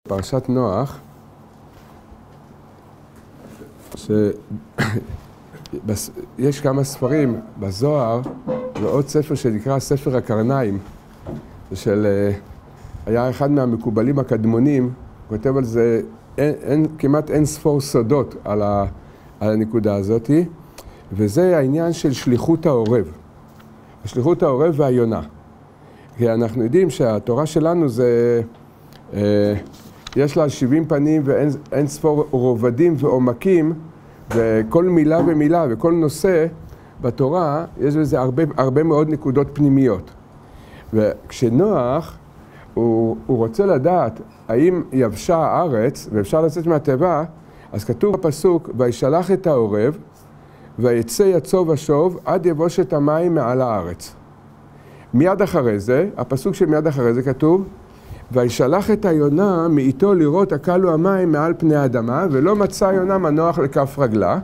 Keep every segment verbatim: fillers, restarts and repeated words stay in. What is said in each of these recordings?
פרשת נוח, שיש כמה ספרים בזוהר ועוד ספר שנקרא ספר הקרניים, של היה אחד מהמקובלים הקדמונים, כותב על זה אין, אין, כמעט אין ספור סודות על, ה, על הנקודה הזאת, וזה העניין של שליחות העורב, שליחות העורב והיונה. כי אנחנו יודעים שהתורה שלנו זה אה, יש לה שבעים פנים ואין ספור רובדים ועומקים, וכל מילה ומילה וכל נושא בתורה יש בזה הרבה, הרבה מאוד נקודות פנימיות. וכשנוח הוא, הוא רוצה לדעת האם יבשה הארץ ואפשר לצאת מהטבע, אז כתוב בפסוק וישלח את העורב ויצא יצוא ושוב עד יבושת המים מעל הארץ. מיד אחרי זה, הפסוק שמיד אחרי זה כתוב וישלח את היונה מאיתו לראות הקלו המים מעל פני האדמה, ולא מצא היונה מנוח לכף רגלה,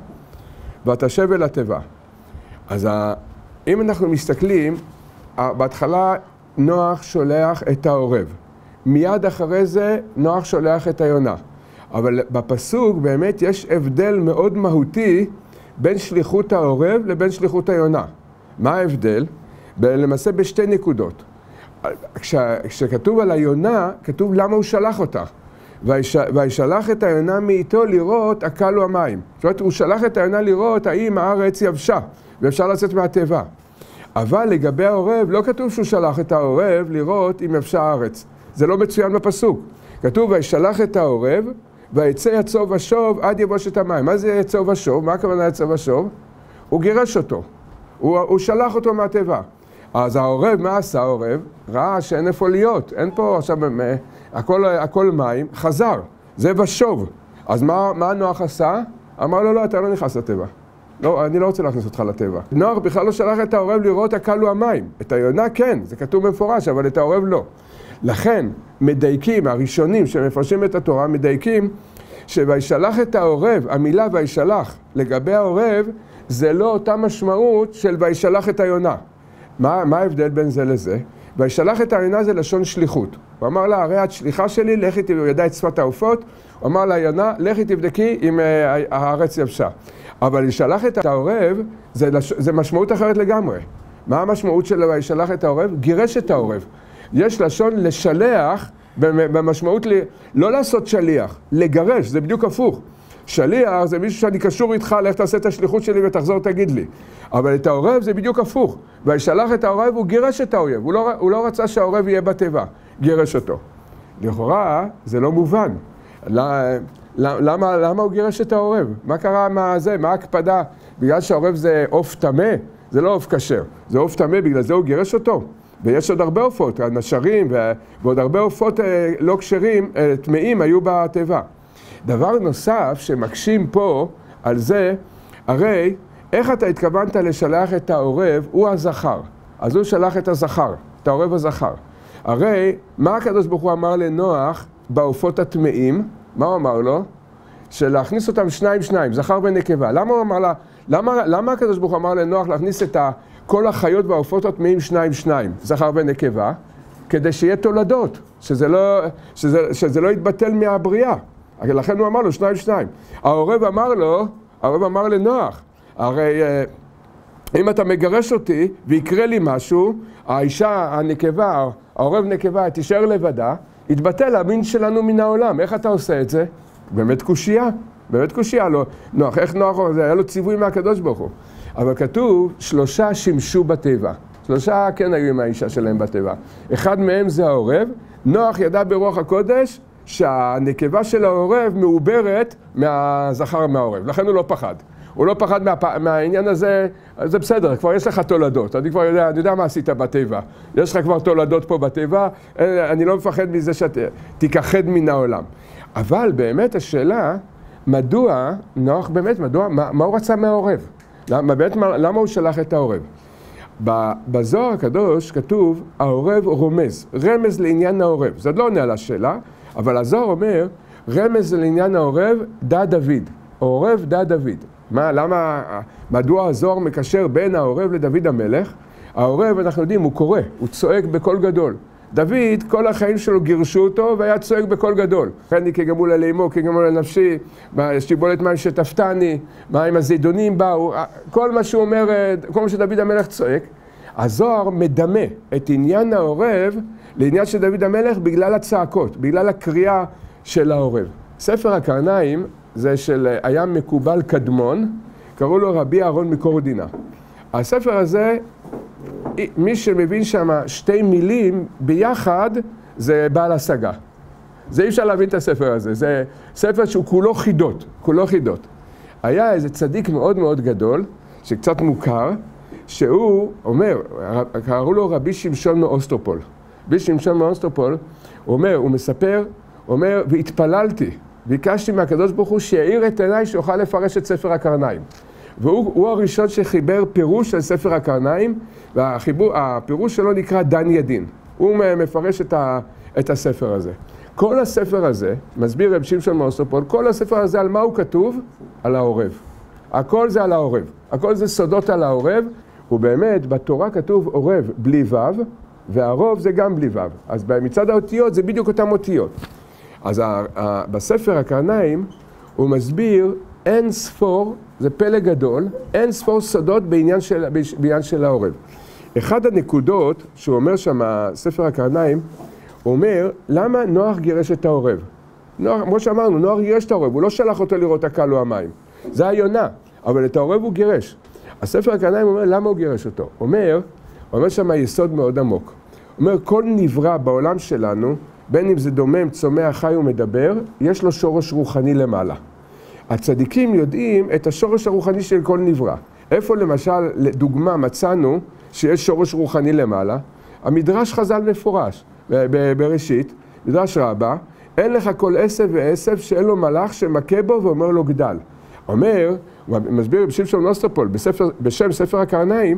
ותשב אל התיבה. אז אם אנחנו מסתכלים, בהתחלה נוח שולח את העורב. מיד אחרי זה נוח שולח את היונה. אבל בפסוק באמת יש הבדל מאוד מהותי בין שליחות העורב לבין שליחות היונה. מה ההבדל? למעשה בשתי נקודות. כש, כשכתוב על היונה, כתוב למה הוא שלח אותה. ויש, וישלח את היונה מאיתו לראות הקלו המים. זאת אומרת, הוא שלח את היונה לראות האם הארץ יבשה, ואפשר לצאת מהטבע. אבל לגבי העורב, לא כתוב שהוא שלח את העורב לראות אם יבשה הארץ. זה לא מצוין בפסוק. כתוב וישלח את העורב, ויצא יצוא ושוב עד יבושת המים. מה זה יצוא ושוב? מה הכוונה יצוא ושוב? הוא גירש אותו. הוא, הוא שלח אותו מהטבע. אז העורב, מה עשה העורב? ראה שאין איפה להיות, אין פה עכשיו, הכל, הכל מים, חזר, זה ושוב. אז מה, מה נוח עשה? אמר לו, לא, אתה לא נכנס לטבע. לא, אני לא רוצה להכניס אותך לטבע. נוח בכלל לא שלח את העורב לראות הקלו המים. את היונה כן, זה כתוב במפורש, אבל את העורב לא. לכן, מדייקים, הראשונים שמפרשים את התורה, מדייקים, שוישלח את העורב, המילה וישלח לגבי העורב, זה לא אותה משמעות של וישלח את היונה. מה, מה ההבדל בין זה לזה? וישלח את היונה זה לשון שליחות. הוא אמר לה, הרי את שליחה שלי, לכי תבדקי, הוא ידע את שפת העופות, הוא אמר לה, היונה, לכי תבדקי אם uh, הארץ יבשה. אבל לשלח את העורב, זה, לש... זה משמעות אחרת לגמרי. מה המשמעות של וישלח את העורב? גירש את העורב. יש לשון לשלח, במשמעות ל... לא לעשות שליח, לגרש, זה בדיוק הפוך. שליח זה מישהו שאני קשור איתך, לך תעשה את השליחות שלי ותחזור תגיד לי. אבל את העורב זה בדיוק הפוך. וישלח את העורב, הוא גירש את העורב. הוא לא, הוא לא רצה שהעורב יהיה בטבע, גירש אותו. לכאורה זה לא מובן. למה, למה הוא גירש את העורב? מה קרה מה זה? מה ההקפדה? בגלל שהעורב זה עוף טמא? זה לא עוף כשר. זה עוף טמא, בגלל זה הוא גירש אותו. ויש עוד הרבה עופות, נשרים ועוד הרבה עופות לא כשרים, טמאים היו בטבע. דבר נוסף שמקשים פה על זה, הרי איך אתה התכוונת לשלח את העורב, הוא הזכר. אז הוא שלח את הזכר, את העורב הזכר. הרי מה הקדוש ברוך הוא אמר לנוח בעופות הטמאים? מה הוא אמר לו? שלהכניס אותם שניים שניים, זכר ונקבה. למה הוא אמר לה, למה, למה הקדוש ברוך הוא אמר לנוח להכניס את כל החיות והעופות הטמאים שניים שניים, זכר ונקבה? כדי שיהיה תולדות, שזה לא, שזה, שזה לא יתבטל מהבריאה. לכן הוא אמר לו שניים שניים. העורב אמר לו, העורב אמר לנוח, הרי אם אתה מגרש אותי ויקרה לי משהו, האישה הנקבה, העורב נקבה, תישאר לבדה, יתבטל המין שלנו מן העולם. איך אתה עושה את זה? באמת קושייה, באמת קושייה. לא, נוח, איך נוח? זה היה לו ציווי מהקדוש ברוך הוא. אבל כתוב, שלושה שימשו בטבע. שלושה כן היו עם האישה שלהם בטבע. אחד מהם זה העורב. נוח ידע ברוח הקודש, שהנקבה של העורב מעוברת מהזכר מהעורב, לכן הוא לא פחד. הוא לא פחד מה, מהעניין הזה, זה בסדר, כבר יש לך תולדות, אני כבר יודע, אני יודע מה עשית בטבע, יש לך כבר תולדות פה בטבע, אני לא מפחד מזה שתיכחד מן העולם. אבל באמת השאלה, מדוע, נוח באמת, מדוע, מה, מה הוא רצה מהעורב? למה, באמת, למה הוא שלח את העורב? בזוהר הקדוש כתוב, העורב רומז, רמז לעניין העורב, זה לא עונה על השאלה, אבל הזוהר אומר, רמז לעניין העורב, דה דוד. העורב דה דוד. מה, למה, מדוע הזוהר מקשר בין העורב לדוד המלך? העורב, אנחנו יודעים, הוא קורא, הוא צועק בקול גדול. דוד, כל החיים שלו גירשו אותו והיה צועק בקול גדול. חני כגמול על אימו, כגמול על נפשי, שיבולת מים שטפתני, מים הזידונים באו, כל מה שהוא אומר, כל מה שדוד המלך צועק. הזוהר מדמה את עניין העורב לעניין של דוד המלך בגלל הצעקות, בגלל הקריאה של העורב. ספר הקרניים זה של היה מקובל קדמון, קראו לו רבי אהרון מקורדינה. הספר הזה, מי שמבין שם שתי מילים ביחד, זה בעל השגה. זה אי אפשר להבין את הספר הזה, זה ספר שהוא כולו חידות, כולו חידות. היה איזה צדיק מאוד מאוד גדול, שקצת מוכר, שהוא אומר, קראו לו רבי שמשון מאוסטרופול. רבי שמשון מאוסטרופול, הוא אומר, הוא מספר, הוא אומר, והתפללתי, ביקשתי מהקדוש ברוך הוא שיעיר את עיניי שיוכל לפרש את ספר הקרניים. והוא הראשון שחיבר פירוש של ספר הקרניים, והפירוש שלו נקרא דן ידין. הוא מפרש את, ה, את הספר הזה. כל הספר הזה, מסביר רב שמשון מאוסטרופול, כל הספר הזה על מה הוא כתוב? על העורב. הכל זה על העורב. הכל זה סודות על העורב, ובאמת בתורה כתוב עורב בלי וו, והערוב זה גם בלי וו. אז מצד האותיות זה בדיוק אותם אותיות. אז ה, ה, בספר הקרניים הוא מסביר אין ספור, זה פלא גדול, אין ספור סודות בעניין של, בעניין של העורב. אחד הנקודות שהוא אומר שם, ספר הקרניים, הוא אומר, למה נוח גירש את העורב? נוח, כמו שאמרנו, נוח גירש את העורב, הוא לא שלח אותו לראות הקל או המים. זה היונה, אבל את העורב הוא גירש. הספר הקרניים אומר, למה הוא גירש אותו? אומר, הוא אומר שם יסוד מאוד עמוק. הוא אומר, כל נברא בעולם שלנו, בין אם זה דומם, צומח, חי ומדבר, יש לו שורש רוחני למעלה. הצדיקים יודעים את השורש הרוחני של כל נברא. איפה למשל, לדוגמה, מצאנו שיש שורש רוחני למעלה? המדרש חז"ל מפורש, בראשית, מדרש רבה, אין לך כל עשב ועשב שאין לו מלאך שמכה בו ואומר לו גדל. אומר, הוא מסביר בשם מאוסטרופול, בשם ספר הקרניים,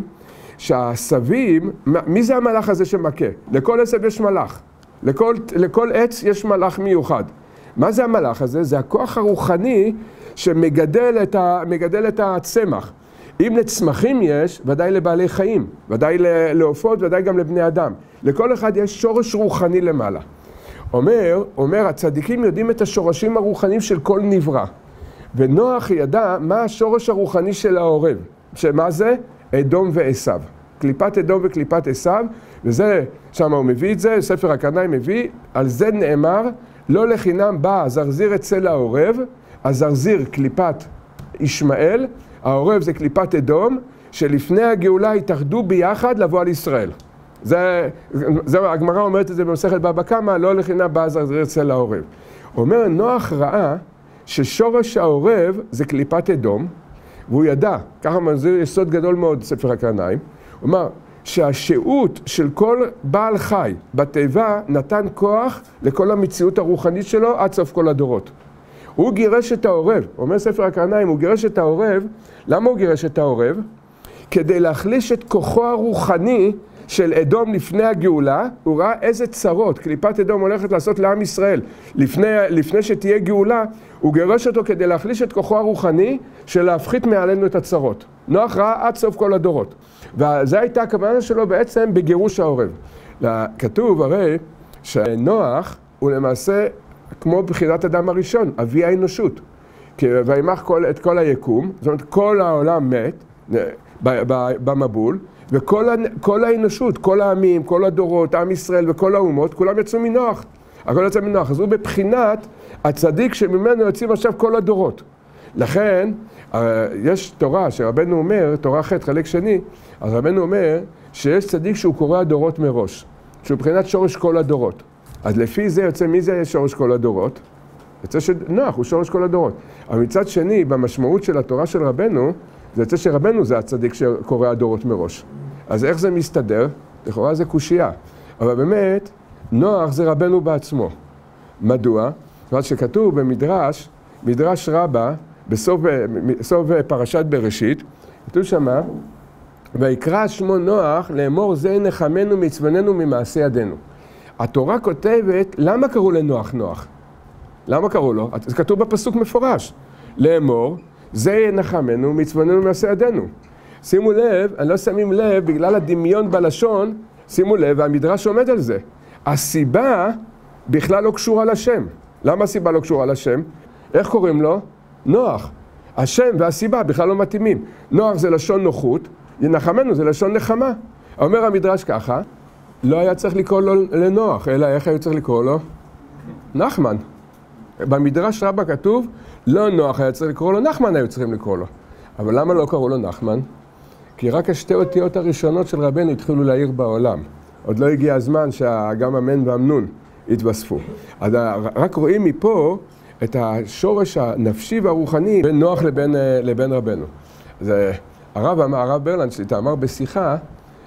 שהעשבים, מי זה המלאך הזה שמכה? לכל עשב יש מלאך, לכל, לכל עץ יש מלאך מיוחד. מה זה המלאך הזה? זה הכוח הרוחני שמגדל את, ה, מגדל את הצמח. אם לצמחים יש, ודאי לבעלי חיים, ודאי לעופות, ודאי גם לבני אדם. לכל אחד יש שורש רוחני למעלה. אומר, אומר, הצדיקים יודעים את השורשים הרוחניים של כל נברא. ונוח ידע מה השורש הרוחני של העורב. שמה זה? אדום ועשיו. קליפת אדום וקליפת עשיו, וזה, שם הוא מביא את זה, ספר הקרניים מביא, על זה נאמר, לא לחינם בא הזרזיר אצל העורב, הזרזיר קליפת ישמעאל, העורב זה קליפת אדום, שלפני הגאולה התאחדו ביחד לבוא על ישראל. זה, זה, הגמרא אומרת את זה במסכת בבא קמא, לא לחינם בא הזרזיר אצל העורב. אומר, נוח ראה ששורש העורב זה קליפת אדום, והוא ידע, ככה מזהיר יסוד גדול מאוד ספר הקרניים, הוא אומר שהשהות של כל בעל חי בתיבה נתן כוח לכל המציאות הרוחנית שלו עד סוף כל הדורות. הוא גירש את העורב, אומר ספר הקרניים, הוא גירש את העורב, למה הוא גירש את העורב? כדי להחליש את כוחו הרוחני של אדום לפני הגאולה, הוא ראה איזה צרות קליפת אדום הולכת לעשות לעם ישראל. לפני, לפני שתהיה גאולה, הוא גירש אותו כדי להחליש את כוחו הרוחני של להפחית מעלינו את הצרות. נוח ראה עד סוף כל הדורות. וזו הייתה הכוונה שלו בעצם בגירוש העורב. כתוב הרי שנוח הוא למעשה כמו בחירת אדם הראשון, אבי האנושות. וימח כל, את כל היקום, זאת אומרת כל העולם מת במבול, וכל כל האנושות, כל העמים, כל הדורות, עם ישראל וכל האומות, כולם יצאו מנוח. הכל יצא מנוח. אז הוא בבחינת הצדיק שממנו יוצאים עכשיו כל הדורות. לכן, יש תורה שרבנו אומר, תורה ח' חלק שני, אז רבנו אומר שיש צדיק שהוא קורא הדורות מראש, שהוא בבחינת שורש כל הדורות. אז לפי זה יוצא, מי זה שורש כל הדורות? יוצא שנוח, הוא שורש כל הדורות. אבל מצד שני, במשמעות של התורה של רבנו, זה יוצא שרבנו זה הצדיק שקורא הדורות מראש. אז איך זה מסתדר? לכאורה זה קושייה. אבל באמת, נוח זה רבנו בעצמו. מדוע? זאת אומרת שכתוב במדרש, מדרש רבה, בסוף, בסוף פרשת בראשית, כתוב שמה, ויקרא שמו נוח לאמור זה נחמנו מצווננו ממעשה ידינו. התורה כותבת, למה קראו לנוח נוח? למה קראו לו? זה כתוב בפסוק מפורש. לאמור, זה ינחמנו מצווננו ממעשה ידינו. שימו לב, אני לא שמים לב, בגלל הדמיון בלשון, שימו לב, והמדרש עומד על זה. הסיבה בכלל לא קשורה לשם. למה הסיבה לא קשורה לשם? איך קוראים לו? נוח. השם והסיבה בכלל לא מתאימים. נוח זה לשון נוחות, ינחמנו זה לשון נחמה. אומר המדרש ככה, לא היה צריך לקרוא לו לנוח, אלא איך היה צריך לקרוא לו? נחמן. במדרש רבה כתוב, לא נוח היה צריך לקרוא לו, נחמן היו צריכים לקרוא לו. אבל למה לא קראו לו נחמן? כי רק השתי אותיות הראשונות של רבנו התחילו להעיר בעולם. עוד לא הגיע הזמן שגם המן והמנון התווספו. אז רק רואים מפה את השורש הנפשי והרוחני בין נוח לבין, לבין רבנו. זה, הרב, הרב ברלנדשטיין אמר בשיחה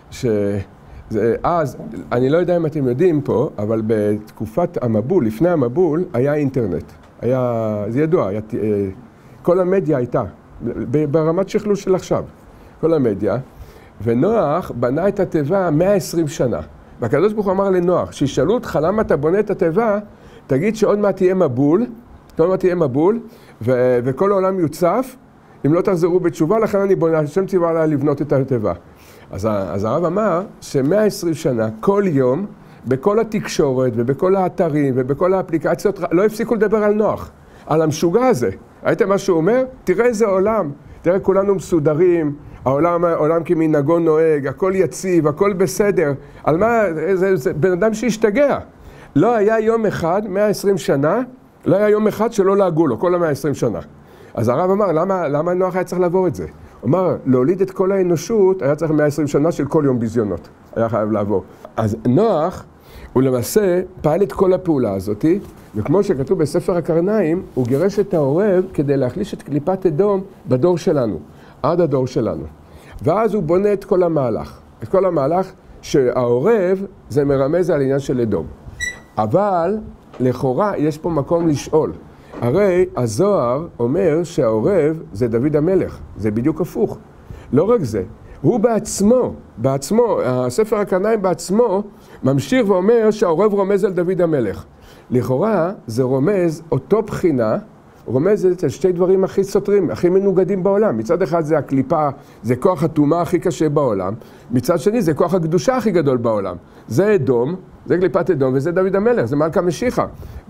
שאז, אני לא יודע אם אתם יודעים פה, אבל בתקופת המבול, לפני המבול, היה אינטרנט. היה, זה ידוע, היה, כל המדיה הייתה, ברמת שכלול של עכשיו. כל המדיה, ונוח בנה את התיבה מאה ועשרים שנה. והקדוש ברוך הוא אמר לנוח, שישאלו אותך למה אתה בונה את התיבה, תגיד שעוד מעט תהיה מבול, עוד מעט תהיה מבול, ו- וכל העולם יוצף, אם לא תחזרו בתשובה, לכן אני בונה, השם ציווה עליי לבנות את התיבה. אז, אז הרב אמר ש-מאה ועשרים שנה, כל יום, בכל התקשורת ובכל האתרים ובכל האפליקציות, לא הפסיקו לדבר על נוח, על המשוגע הזה. הייתם מה שהוא אומר? תראה איזה עולם, תראה כולנו מסודרים, העולם, העולם כמנהגו נוהג, הכל יציב, הכל בסדר. על מה? זה, זה בן אדם שהשתגע. לא היה יום אחד, מאה ועשרים שנה, לא היה יום אחד שלא להגו לו, כל ה-מאה ועשרים שנה. אז הרב אמר, למה, למה נוח היה צריך לעבור את זה? הוא אמר, להוליד את כל האנושות, היה צריך מאה ועשרים שנה של כל יום ביזיונות. היה חייב לעבור. אז נוח, הוא למעשה פעל את כל הפעולה הזאת, וכמו שכתוב בספר הקרניים, הוא גירש את העורב כדי להחליש את קליפת אדום בדור שלנו. עד הדור שלנו. ואז הוא בונה את כל המהלך. את כל המהלך שהעורב זה מרמז על עניין של אדום. אבל לכאורה יש פה מקום לשאול. הרי הזוהר אומר שהעורב זה דוד המלך. זה בדיוק הפוך. לא רק זה. הוא בעצמו, בעצמו, הספר הקרניים בעצמו, ממשיך ואומר שהעורב רומז על דוד המלך. לכאורה זה רומז אותו בחינה, רומזת על שתי דברים הכי סותרים, הכי מנוגדים בעולם. מצד אחד זה הקליפה, זה כוח הטומאה הכי קשה בעולם. מצד שני זה כוח הקדושה הכי גדול בעולם. זה אדום, זה קליפת אדום וזה דוד המלך, זה מלכה משיחה.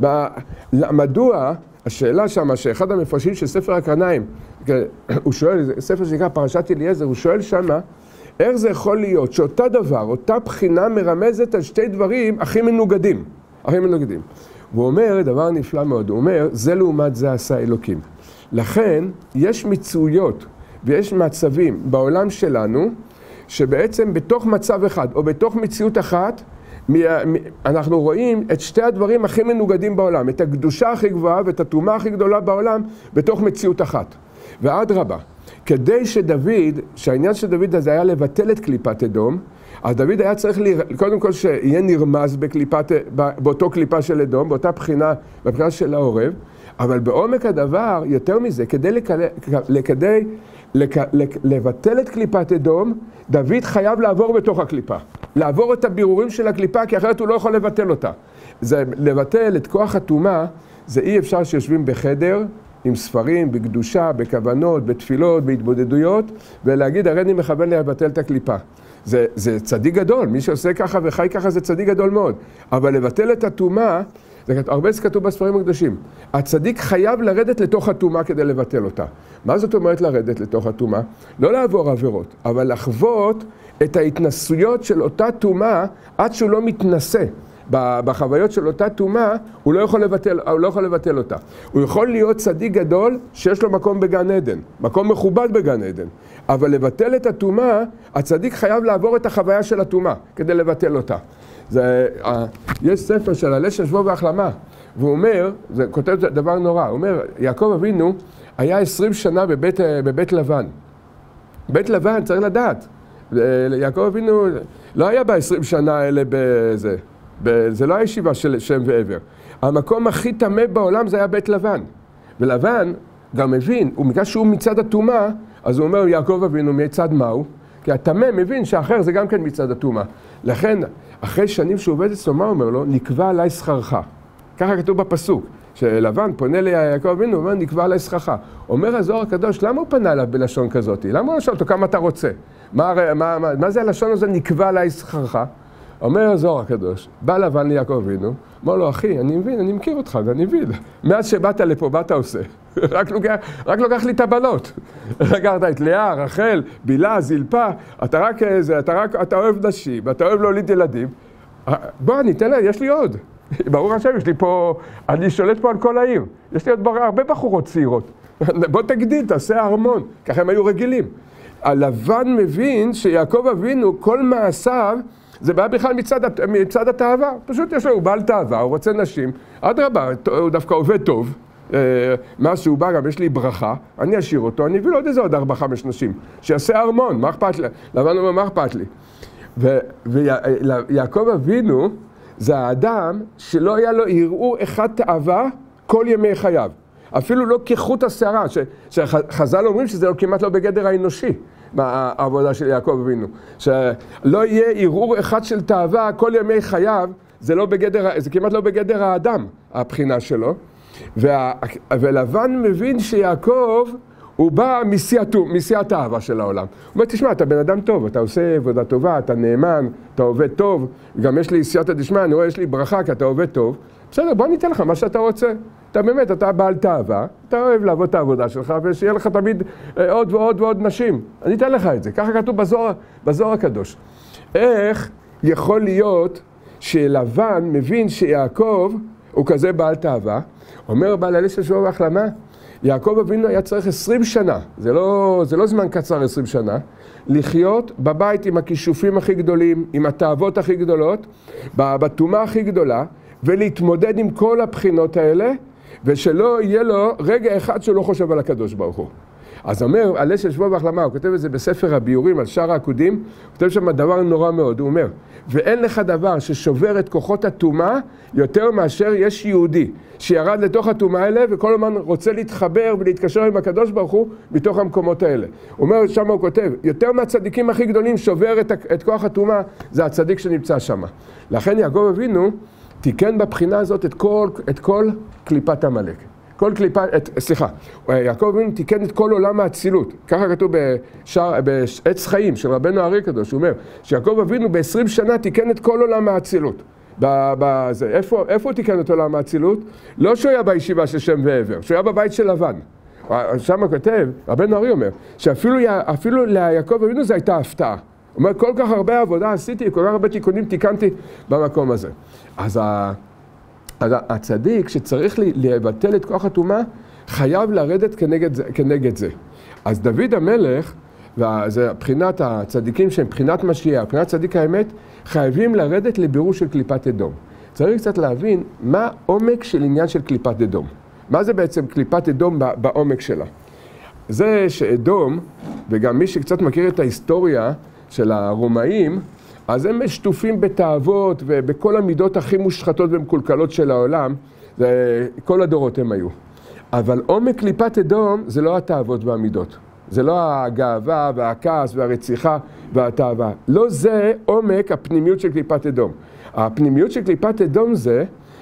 מדוע, השאלה שמה, שאחד המפרשים של ספר הקרניים, הוא שואל, ספר שנקרא פרשת אליעזר, הוא שואל שמה, איך זה יכול להיות שאותה דבר, אותה בחינה מרמזת על שתי דברים הכי מנוגדים, הכי מנוגדים. והוא אומר, דבר נפלא מאוד, הוא אומר, זה לעומת זה עשה אלוקים. לכן, יש מצויות ויש מצבים בעולם שלנו, שבעצם בתוך מצב אחד, או בתוך מציאות אחת, אנחנו רואים את שתי הדברים הכי מנוגדים בעולם, את הקדושה הכי גבוהה ואת הטומאה הכי גדולה בעולם, בתוך מציאות אחת. ועד רבה, כדי שדוד, שהעניין של דוד הזה היה לבטל את קליפת אדום, אז דוד היה צריך, קודם כל שיהיה נרמז בקליפת, באותו קליפה של אדום, באותה בחינה, בבחינה של העורב, אבל בעומק הדבר, יותר מזה, כדי, לכדי, לק, לק, לבטל את קליפת אדום, דוד חייב לעבור בתוך הקליפה. לעבור את הבירורים של הקליפה, כי אחרת הוא לא יכול לבטל אותה. זה לבטל את כוח הטומאה, זה אי אפשר שיושבים בחדר, עם ספרים, בקדושה, בכוונות, בתפילות, בהתבודדויות, ולהגיד, הרי אני מכוון לבטל את הקליפה. זה, זה צדיק גדול, מי שעושה ככה וחי ככה זה צדיק גדול מאוד. אבל לבטל את הטומאה, זה הרבה כתוב בספרים הקדושים. הצדיק חייב לרדת לתוך הטומאה כדי לבטל אותה. מה זאת אומרת לרדת לתוך הטומאה? לא לעבור עבירות, אבל לחוות את ההתנסויות של אותה טומאה עד שהוא לא מתנסה. בחוויות של אותה טומאה, הוא לא יכול לבטל, הוא לא יכול לבטל אותה. הוא יכול להיות צדיק גדול שיש לו מקום בגן עדן, מקום מכובד בגן עדן. אבל לבטל את הטומאה, הצדיק חייב לעבור את החוויה של הטומאה כדי לבטל אותה. זה, יש ספר של הלשון שבוע והחלמה, והוא אומר, זה כותב דבר נורא, הוא אומר, יעקב אבינו היה עשרים שנה בבית, בבית לבן. בית לבן צריך לדעת. יעקב אבינו לא היה ב-עשרים שנה האלה בזה. זה לא הישיבה של שם ועבר. המקום הכי טמא בעולם זה היה בית לבן. ולבן גם מבין, ובגלל שהוא מצד הטומאה, אז הוא אומר, יעקב אבינו מצד מהו? כי הטמא מבין שאחר זה גם כן מצד הטומאה. לכן, אחרי שנים שהוא עובד אצלו, מה הוא אומר לו? נקבע עליי שכרך. ככה כתוב בפסוק, שלבן פונה ליעקב אבינו, הוא אומר, נקבע עליי שכרך. אומר הזוהר הקדוש, למה הוא פנה אליו בלשון כזאת? למה הוא לא שואל אותו כמה אתה רוצה? מה, מה, מה, מה זה הלשון הזה נקבע עליי שכרך? אומר הזוהר הקדוש, בא לבן ליעקב אבינו, אמר לו, אחי, אני מבין, אני מכיר אותך, אני מבין. מאז שבאת לפה, מה אתה עושה? רק לוקח, רק לוקח לי את הבנות. לקחת את לאה, רחל, בילה, זלפה, אתה רק איזה, אתה רק, אתה אוהב נשים, אתה אוהב להוליד ילדים. בוא, אני אתן לה, יש לי עוד. ברור השם, יש לי פה, אני שולט פה על כל העיר. יש לי עוד הרבה בחורות צעירות. בוא תגדיל, תעשה ארמון. ככה הם היו רגילים. הלבן מבין שיעקב אבינו, כל מעשיו, זה בא בכלל מצד, מצד התאווה. פשוט יש לו, הוא בעל תאווה, הוא רוצה נשים. אדרבה, הוא דווקא עובד טוב. מה שהוא בא, גם יש לי ברכה, אני אשאיר אותו, אני אביא לו עוד איזה עוד ארבע, חמש נשים. שיעשה ארמון, מה אכפת לי? לבן אומר, מה אכפת לי? ויעקב אבינו, זה האדם שלא היה לו ערעור אחד תאווה כל ימי חייו. אפילו לא כחוט השערה, שחז"ל אומרים שזה לא, כמעט לא בגדר האנושי, העבודה של יעקב אבינו. שלא יהיה ערעור אחד של תאווה כל ימי חייו, זה, לא בגדר, זה כמעט לא בגדר האדם, הבחינה שלו. וה, ולבן מבין שיעקב הוא בא משיא התאווה של העולם. הוא אומר, תשמע, אתה בן אדם טוב, אתה עושה עבודה טובה, אתה נאמן, אתה עובד טוב, גם יש לי סייעתא דשמיא, אני רואה, יש לי ברכה, כי אתה עובד טוב. בסדר, בוא ניתן לך מה שאתה רוצה. אתה באמת, אתה בעל תאווה, אתה אוהב לעבוד את העבודה שלך, ושיהיה לך תמיד עוד ועוד ועוד נשים. אני אתן לך את זה. ככה כתוב בזוהר, בזוהר הקדוש. איך יכול להיות שלבן מבין שיעקב הוא כזה בעל תאווה? אומר בעל אלישע שבוע והחלמה, יעקב אבינו היה צריך עשרים שנה, זה לא, זה לא זמן קצר עשרים שנה, לחיות בבית עם הכישופים הכי גדולים, עם התאוות הכי גדולות, בטומאה הכי גדולה, ולהתמודד עם כל הבחינות האלה, ושלא יהיה לו רגע אחד שהוא לא חושב על הקדוש ברוך הוא. אז אומר, אלישע שבוע והחלמה, הוא כותב את זה בספר הביאורים על שער העקודים, הוא כותב שם דבר נורא מאוד, הוא אומר, ואין לך דבר ששובר את כוחות הטומאה יותר מאשר יש יהודי שירד לתוך הטומאה האלה וכל הזמן רוצה להתחבר ולהתקשר עם הקדוש ברוך הוא מתוך המקומות האלה. הוא אומר, שם הוא כותב, יותר מהצדיקים הכי גדולים שובר את, את כוח הטומאה, זה הצדיק שנמצא שם. לכן יעקב אבינו תיקן בבחינה הזאת את כל, את כל קליפת עמלק. כל קליפה, את, סליחה, יעקב אבינו תיקן את כל עולם האצילות. ככה כתוב בשער, בעץ חיים של רבנו האר"י הקדוש, הוא אומר שיעקב אבינו ב-עשרים שנה תיקן את כל עולם האצילות. בזה, איפה, איפה הוא תיקן את עולם האצילות? לא שהוא היה בישיבה של שם ועבר, שהוא היה בבית של לבן. שם הוא כותב, רבנו האר"י אומר, שאפילו אפילו ליעקב אבינו זו הייתה הפתעה. הוא אומר, כל כך הרבה עבודה עשיתי, כל כך הרבה תיקונים תיקנתי במקום הזה. אז ה... אז הצדיק שצריך לבטל את כוח הטומאה חייב לרדת כנגד זה, כנגד זה. אז דוד המלך, וזה בחינת הצדיקים שהם בחינת משיח, בחינת צדיק האמת, חייבים לרדת לבירור של קליפת אדום. צריך קצת להבין מה עומק של עניין של קליפת אדום. מה זה בעצם קליפת אדום בעומק שלה? זה שאדום, וגם מי שקצת מכיר את ההיסטוריה של הרומאים, אז הם שטופים בתאוות ובכל המידות הכי מושחתות ומקולקלות של העולם, כל הדורות הם היו. אבל עומק קליפת אדום זה לא התאוות והמידות. זה לא הגאווה והכעס והרציחה והתאווה. לא זה עומק הפנימיות של קליפת אדום. הפנימיות של קליפת אדום זה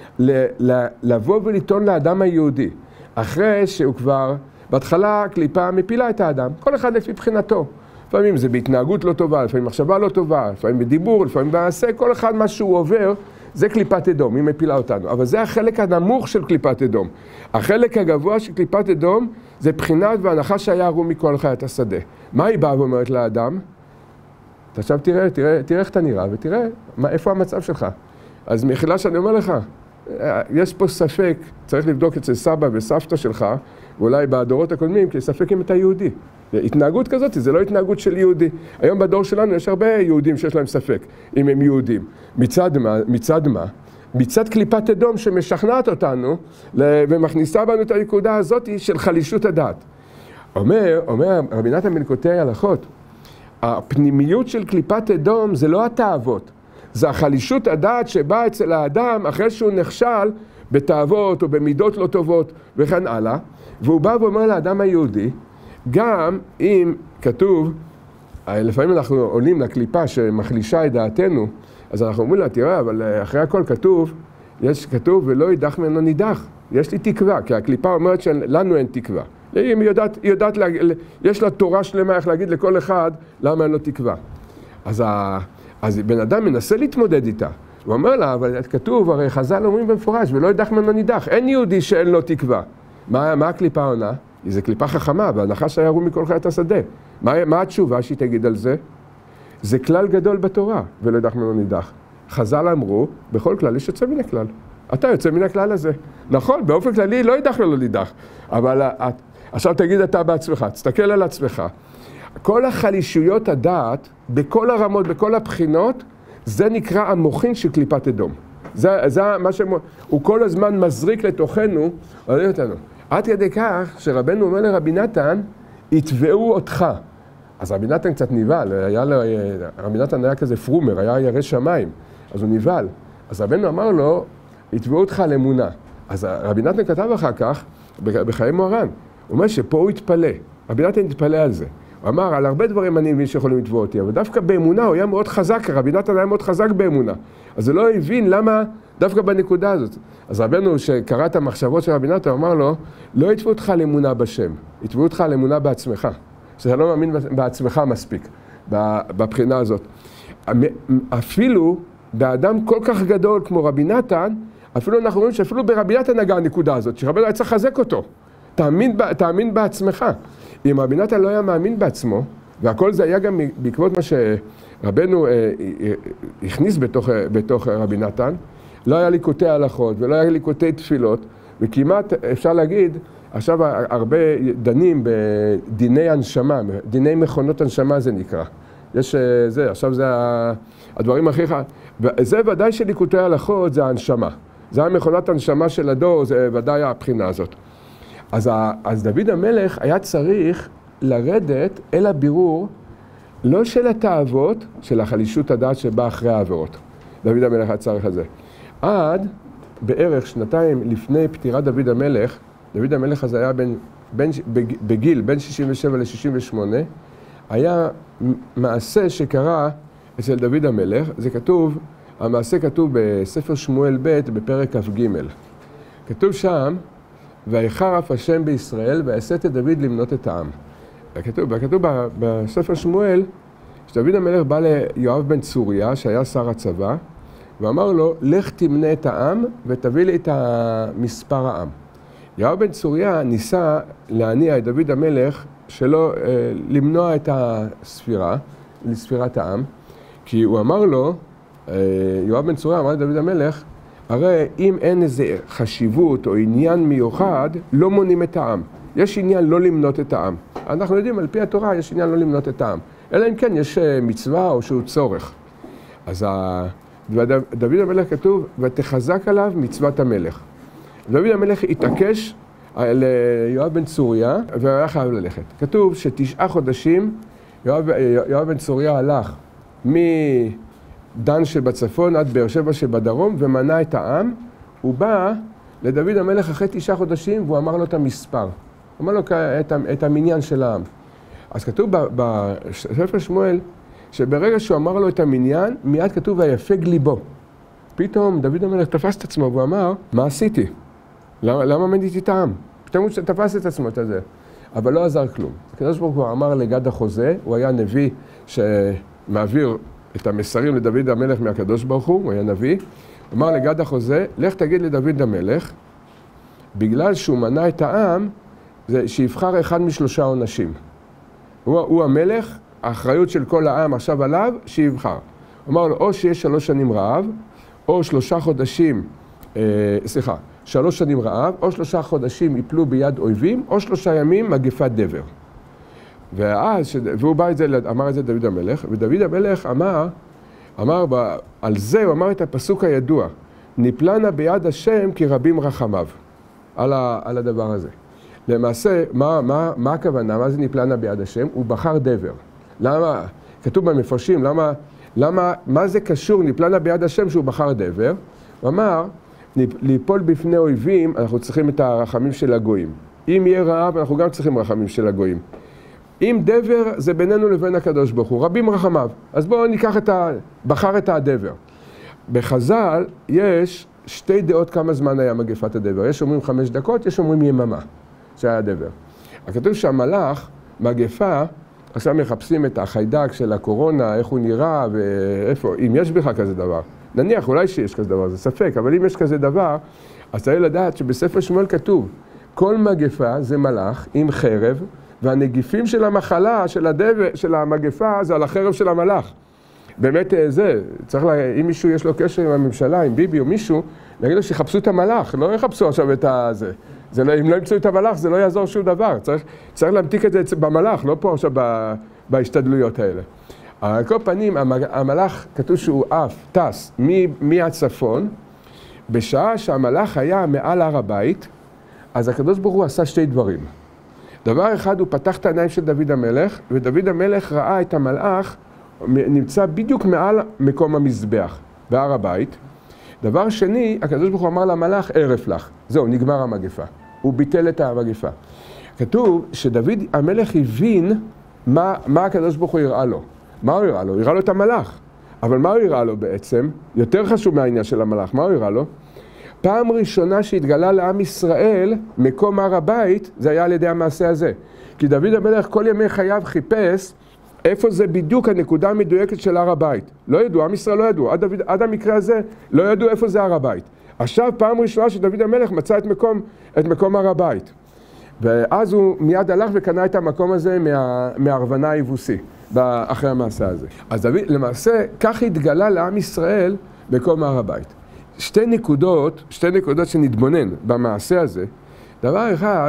לבוא ולטעון לאדם היהודי. אחרי שהוא כבר, בהתחלה קליפה מפילה את האדם, כל אחד לפי בחינתו. לפעמים זה בהתנהגות לא טובה, לפעמים מחשבה לא טובה, לפעמים בדיבור, לפעמים בעשה, כל אחד מה שהוא עובר, זה קליפת אדום, היא מפילה אותנו. אבל זה החלק הנמוך של קליפת אדום. החלק הגבוה של קליפת אדום זה בחינת והנחה שהיה ערום מכל חיית השדה. מה היא באה ואומרת לאדם? עכשיו תראה, תראה, תראה איך אתה נראה ותראה מה, איפה המצב שלך. אז מחילה שאני אומר לך, יש פה ספק, צריך לבדוק אצל סבא וסבתא שלך, ואולי בדורות הקודמים, כי ספק אם אתה יהודי. התנהגות כזאת, זה לא התנהגות של יהודי. היום בדור שלנו יש הרבה יהודים שיש להם ספק, אם הם יהודים. מצד מה? מצד מה? מצד קליפת אדום שמשכנעת אותנו, ומכניסה בנו את הנקודה הזאת של חלישות הדעת. אומר, אומר רבי נתן בן קוטי הלכות, הפנימיות של קליפת אדום זה לא התאוות, זה החלישות הדעת שבאה אצל האדם אחרי שהוא נכשל בתאוות או במידות לא טובות וכן הלאה, והוא בא ואומר לאדם היהודי, גם אם כתוב, לפעמים אנחנו עולים לקליפה שמחלישה את דעתנו, אז אנחנו אומרים לה, תראה, אבל אחרי הכל כתוב, יש כתוב ולא יידח ממנו נידח, יש לי תקווה, כי הקליפה אומרת שלנו אין תקווה. היא יודעת, היא יודעת, יש לה תורה שלמה איך להגיד לכל אחד למה אין לו תקווה. אז אז בן אדם מנסה להתמודד איתה. הוא אומר לה, אבל כתוב, הרי חז"ל אומרים במפורש, ולא יידח ממנו נידח. אין יהודי שאין לו תקווה. מה, מה הקליפה העונה? זו קליפה חכמה, והנחש היה ירום מכל חיית השדה. מה, מה התשובה שהיא תגיד על זה? זה כלל גדול בתורה, ולא יידח ממנו נידח. חז"ל אמרו, בכל כלל יש יוצא מן הכלל. אתה יוצא מן הכלל הזה. נכון, באופן כללי לא יידח ממנו נידח. אבל עכשיו תגיד אתה בעצמך, תסתכל על עצמך. כל החלישויות הדעת, בכל הרמות, בכל הבחינות, זה נקרא המוחין של קליפת אדום. זה, זה מה שהוא כל הזמן מזריק לתוכנו, עולה אותנו. עד כדי כך שרבנו אומר לרבי נתן, יתבעו אותך. אז רבי נתן קצת ניבל, היה לו, רבי נתן היה כזה פרומר, היה ירא שמיים, אז הוא ניבל. אז רבנו אמר לו, יתבעו אותך על אמונה. אז רבי נתן כתב אחר כך, בחיי מוהר"ן, הוא אומר שפה הוא התפלא, רבי נתן התפלא על זה. הוא אמר, על הרבה דברים אני מבין שיכולים לתבוע אותי, אבל דווקא באמונה הוא היה מאוד חזק, רבי נתן היה מאוד חזק באמונה. אז הוא לא הבין למה דווקא בנקודה הזאת. אז רבנו שקרא את המחשבות של רבי נתן, הוא אמר לו, לא יתבעו אותך על אמונה בשם, יתבעו אותך על אמונה בעצמך. שאתה לא מאמין בעצמך מספיק, בבחינה הזאת. אפילו באדם כל כך גדול כמו רבי נתן, אפילו אנחנו רואים שאפילו ברבי נתן נגע הנקודה הזאת, שרבנו היה צריך לחזק אותו. תאמין, תאמין בעצמך. אם רבי נתן לא היה מאמין בעצמו, והכל זה היה גם בעקבות מה שרבנו הכניס בתוך, בתוך רבי נתן, לא היה ליקוטי הלכות ולא היה ליקוטי תפילות, וכמעט אפשר להגיד, עכשיו הרבה דנים בדיני הנשמה, דיני מכונות הנשמה זה נקרא. יש זה, עכשיו זה הדברים הכי חד. וזה ודאי שליקוטי הלכות זה ההנשמה. זה המכונת הנשמה של הדור, זה ודאי הבחינה הזאת. אז, אז דוד המלך היה צריך לרדת אל הבירור, לא של התאוות, של החלישות הדעת שבא אחרי העבירות. דוד המלך היה צריך את זה. עד בערך שנתיים לפני פטירת דוד המלך, דוד המלך הזה היה בין, בין, בגיל בין שישים ושבע ל-שישים ושמונה, היה מעשה שקרה אצל דוד המלך, זה כתוב, המעשה כתוב בספר שמואל ב' בפרק כ"ג. כתוב שם, ויחר השם בישראל ויעשת את דוד למנות את העם. וכתוב, וכתוב בספר שמואל, שדוד המלך בא ליואב בן צוריה, שהיה שר הצבא, ואמר לו, לך תמנה את העם ותביא לי את מספר העם. יואב בן צוריה ניסה להניע את דוד המלך שלא למנוע את הספירה, לספירת העם, כי הוא אמר לו, יואב בן צוריה אמר לדוד המלך, הרי אם אין איזה חשיבות או עניין מיוחד, לא מונים את העם. יש עניין לא למנות את העם. אנחנו יודעים, על פי התורה יש עניין לא למנות את העם. אלא אם כן יש מצווה או שהוא צורך. אז דוד המלך כתוב, ותחזק עליו מצוות המלך. דוד המלך התעקש ליואב בן צוריה, והיה חייב ללכת. כתוב שתשעה חודשים יואב, יואב בן צוריה הלך מדן שבצפון עד באר שבע שבדרום, ומנה את העם. הוא בא לדוד המלך אחרי תשעה חודשים, והוא אמר לו את המספר. הוא אמר לו את, את המניין של העם. אז כתוב בספר שמואל, שברגע שהוא אמר לו את המניין, מיד כתוב ויפג ליבו. פתאום דוד המלך תפס את עצמו, והוא אמר, מה עשיתי? למה, למה מניתי את העם? פתאום הוא תפס את עצמו את זה. אבל לא עזר כלום. הקדוש ברוך הוא אמר לגד החוזה, הוא היה נביא שמעביר את המסרים לדוד המלך מהקדוש ברוך הוא, הוא היה נביא. הוא אמר לגד החוזה, לך תגיד לדוד המלך, בגלל שהוא מנה את העם, זה שיבחר אחד משלושה עונשים. הוא, הוא המלך, האחריות של כל העם עכשיו עליו, שיבחר. הוא אמר לו, או שיש שלוש שנים רעב, או שלושה חודשים, אה, סליחה, שלוש שנים רעב, או שלושה חודשים יפלו ביד אויבים, או שלושה ימים מגפת דבר. ואז, והוא בא את זה, אמר את זה דוד המלך, ודוד המלך אמר, אמר על זה, הוא אמר את הפסוק הידוע, ניפלנה ביד השם כי רבים רחמיו, על, ה, על הדבר הזה. למעשה, מה, מה, מה הכוונה? מה זה ניפלנה ביד השם? הוא בחר דבר. למה? כתוב במפרשים, למה, למה, מה זה קשור ניפלנה ביד השם שהוא בחר דבר? הוא אמר, ליפול בפני אויבים, אנחנו צריכים את הרחמים של הגויים. אם יהיה רעב, אנחנו גם צריכים רחמים של הגויים. אם דבר, זה בינינו לבין הקדוש ברוך הוא, רבים רחמיו. אז בואו ניקח את ה... בחר את הדבר. בחז"ל יש שתי דעות כמה זמן היה מגפת הדבר. יש אומרים חמש דקות, יש אומרים יממה, שהיה הדבר. הכתוב שהמלאך, מגפה, עכשיו מחפשים את החיידק של הקורונה, איך הוא נראה ואיפה, אם יש בכלל כזה דבר. נניח, אולי שיש כזה דבר, זה ספק, אבל אם יש כזה דבר, אז צריך לדעת שבספר שמואל כתוב, כל מגפה זה מלאך עם חרב, והנגיפים של המחלה, של הדבר, של המגפה, זה על החרב של המלאך. באמת זה, צריך, לה, אם מישהו יש לו קשר עם הממשלה, עם ביבי או מישהו, להגיד לו שיחפשו את המלאך, לא יחפשו עכשיו את הזה. זה לא, אם לא ימצאו את המלאך, זה לא יעזור שום דבר. צריך, צריך להמתיק את זה במלאך, לא פה עכשיו ב, בהשתדלויות האלה. על כל פנים, המלאך, כתוב שהוא עף, טס, מהצפון, בשעה שהמלאך היה מעל הר הבית, אז הקדוש ברוך הוא עשה שתי דברים. דבר אחד, הוא פתח את העיניים של דוד המלך, ודוד המלך ראה את המלאך, נמצא בדיוק מעל מקום המזבח, בהר הבית. דבר שני, הקדוש ברוך הוא אמר למלאך, ערף לך. זהו, נגמר המגפה. הוא ביטל את המגפה. כתוב שדוד המלך הבין מה, מה הקדוש ברוך הוא יראה לו. מה הוא יראה לו? הוא יראה לו את המלאך. אבל מה הוא יראה לו בעצם? יותר חשוב מהעניין של המלאך. מה הוא יראה לו? פעם ראשונה שהתגלה לעם ישראל, מקום הר הבית, זה היה על ידי המעשה הזה. כי דוד המלך כל ימי חייו חיפש איפה זה בדיוק הנקודה המדויקת של הר הבית. לא ידעו, עם ישראל לא ידעו. עד, דוד, עד המקרה הזה לא ידעו איפה זה הר הבית. עכשיו פעם ראשונה שדוד המלך מצא את מקום, את מקום הר הבית. ואז הוא מיד הלך וקנה את המקום הזה מה, מהרוונה היבוסי, אחרי המעשה הזה. אז דוד, למעשה, כך התגלה לעם ישראל מקום הר הבית. שתי נקודות, שתי נקודות שנתבונן במעשה הזה. דבר אחד,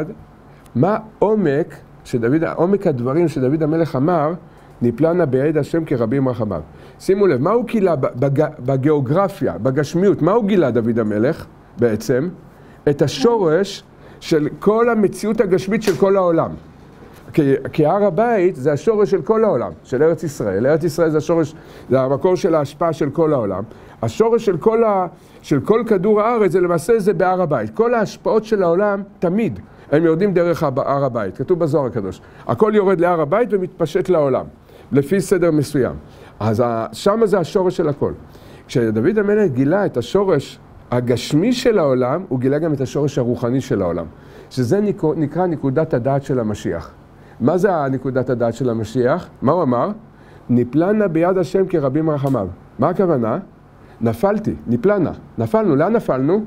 מה עומק, שדוד, עומק הדברים שדוד המלך אמר, נפלנה ביד השם כרבים רחמיו. שימו לב, מה הוא גילה בג... בגיאוגרפיה, בגשמיות? מה הוא גילה דוד המלך בעצם? את השורש של כל המציאות הגשמית של כל העולם. כי, כי הר הבית זה השורש של כל העולם, של ארץ ישראל. ארץ ישראל זה השורש, זה המקור של ההשפעה של כל העולם. השורש של כל, ה... של כל כדור הארץ זה למעשה זה בהר הבית. כל ההשפעות של העולם תמיד הם יורדים דרך הר הבית. כתוב בזוהר הקדוש. הכל יורד להר הבית ומתפשט לעולם. לפי סדר מסוים. אז שם זה השורש של הכל. כשדוד המלך גילה את השורש הגשמי של העולם, הוא גילה גם את השורש הרוחני של העולם. שזה נקרא נקודת הדעת של המשיח. מה זה נקודת הדעת של המשיח? מה הוא אמר? נפלנה ביד השם כרבים רחמיו. מה הכוונה? נפלתי, נפלנה. נפלנו. לאן נפלנו?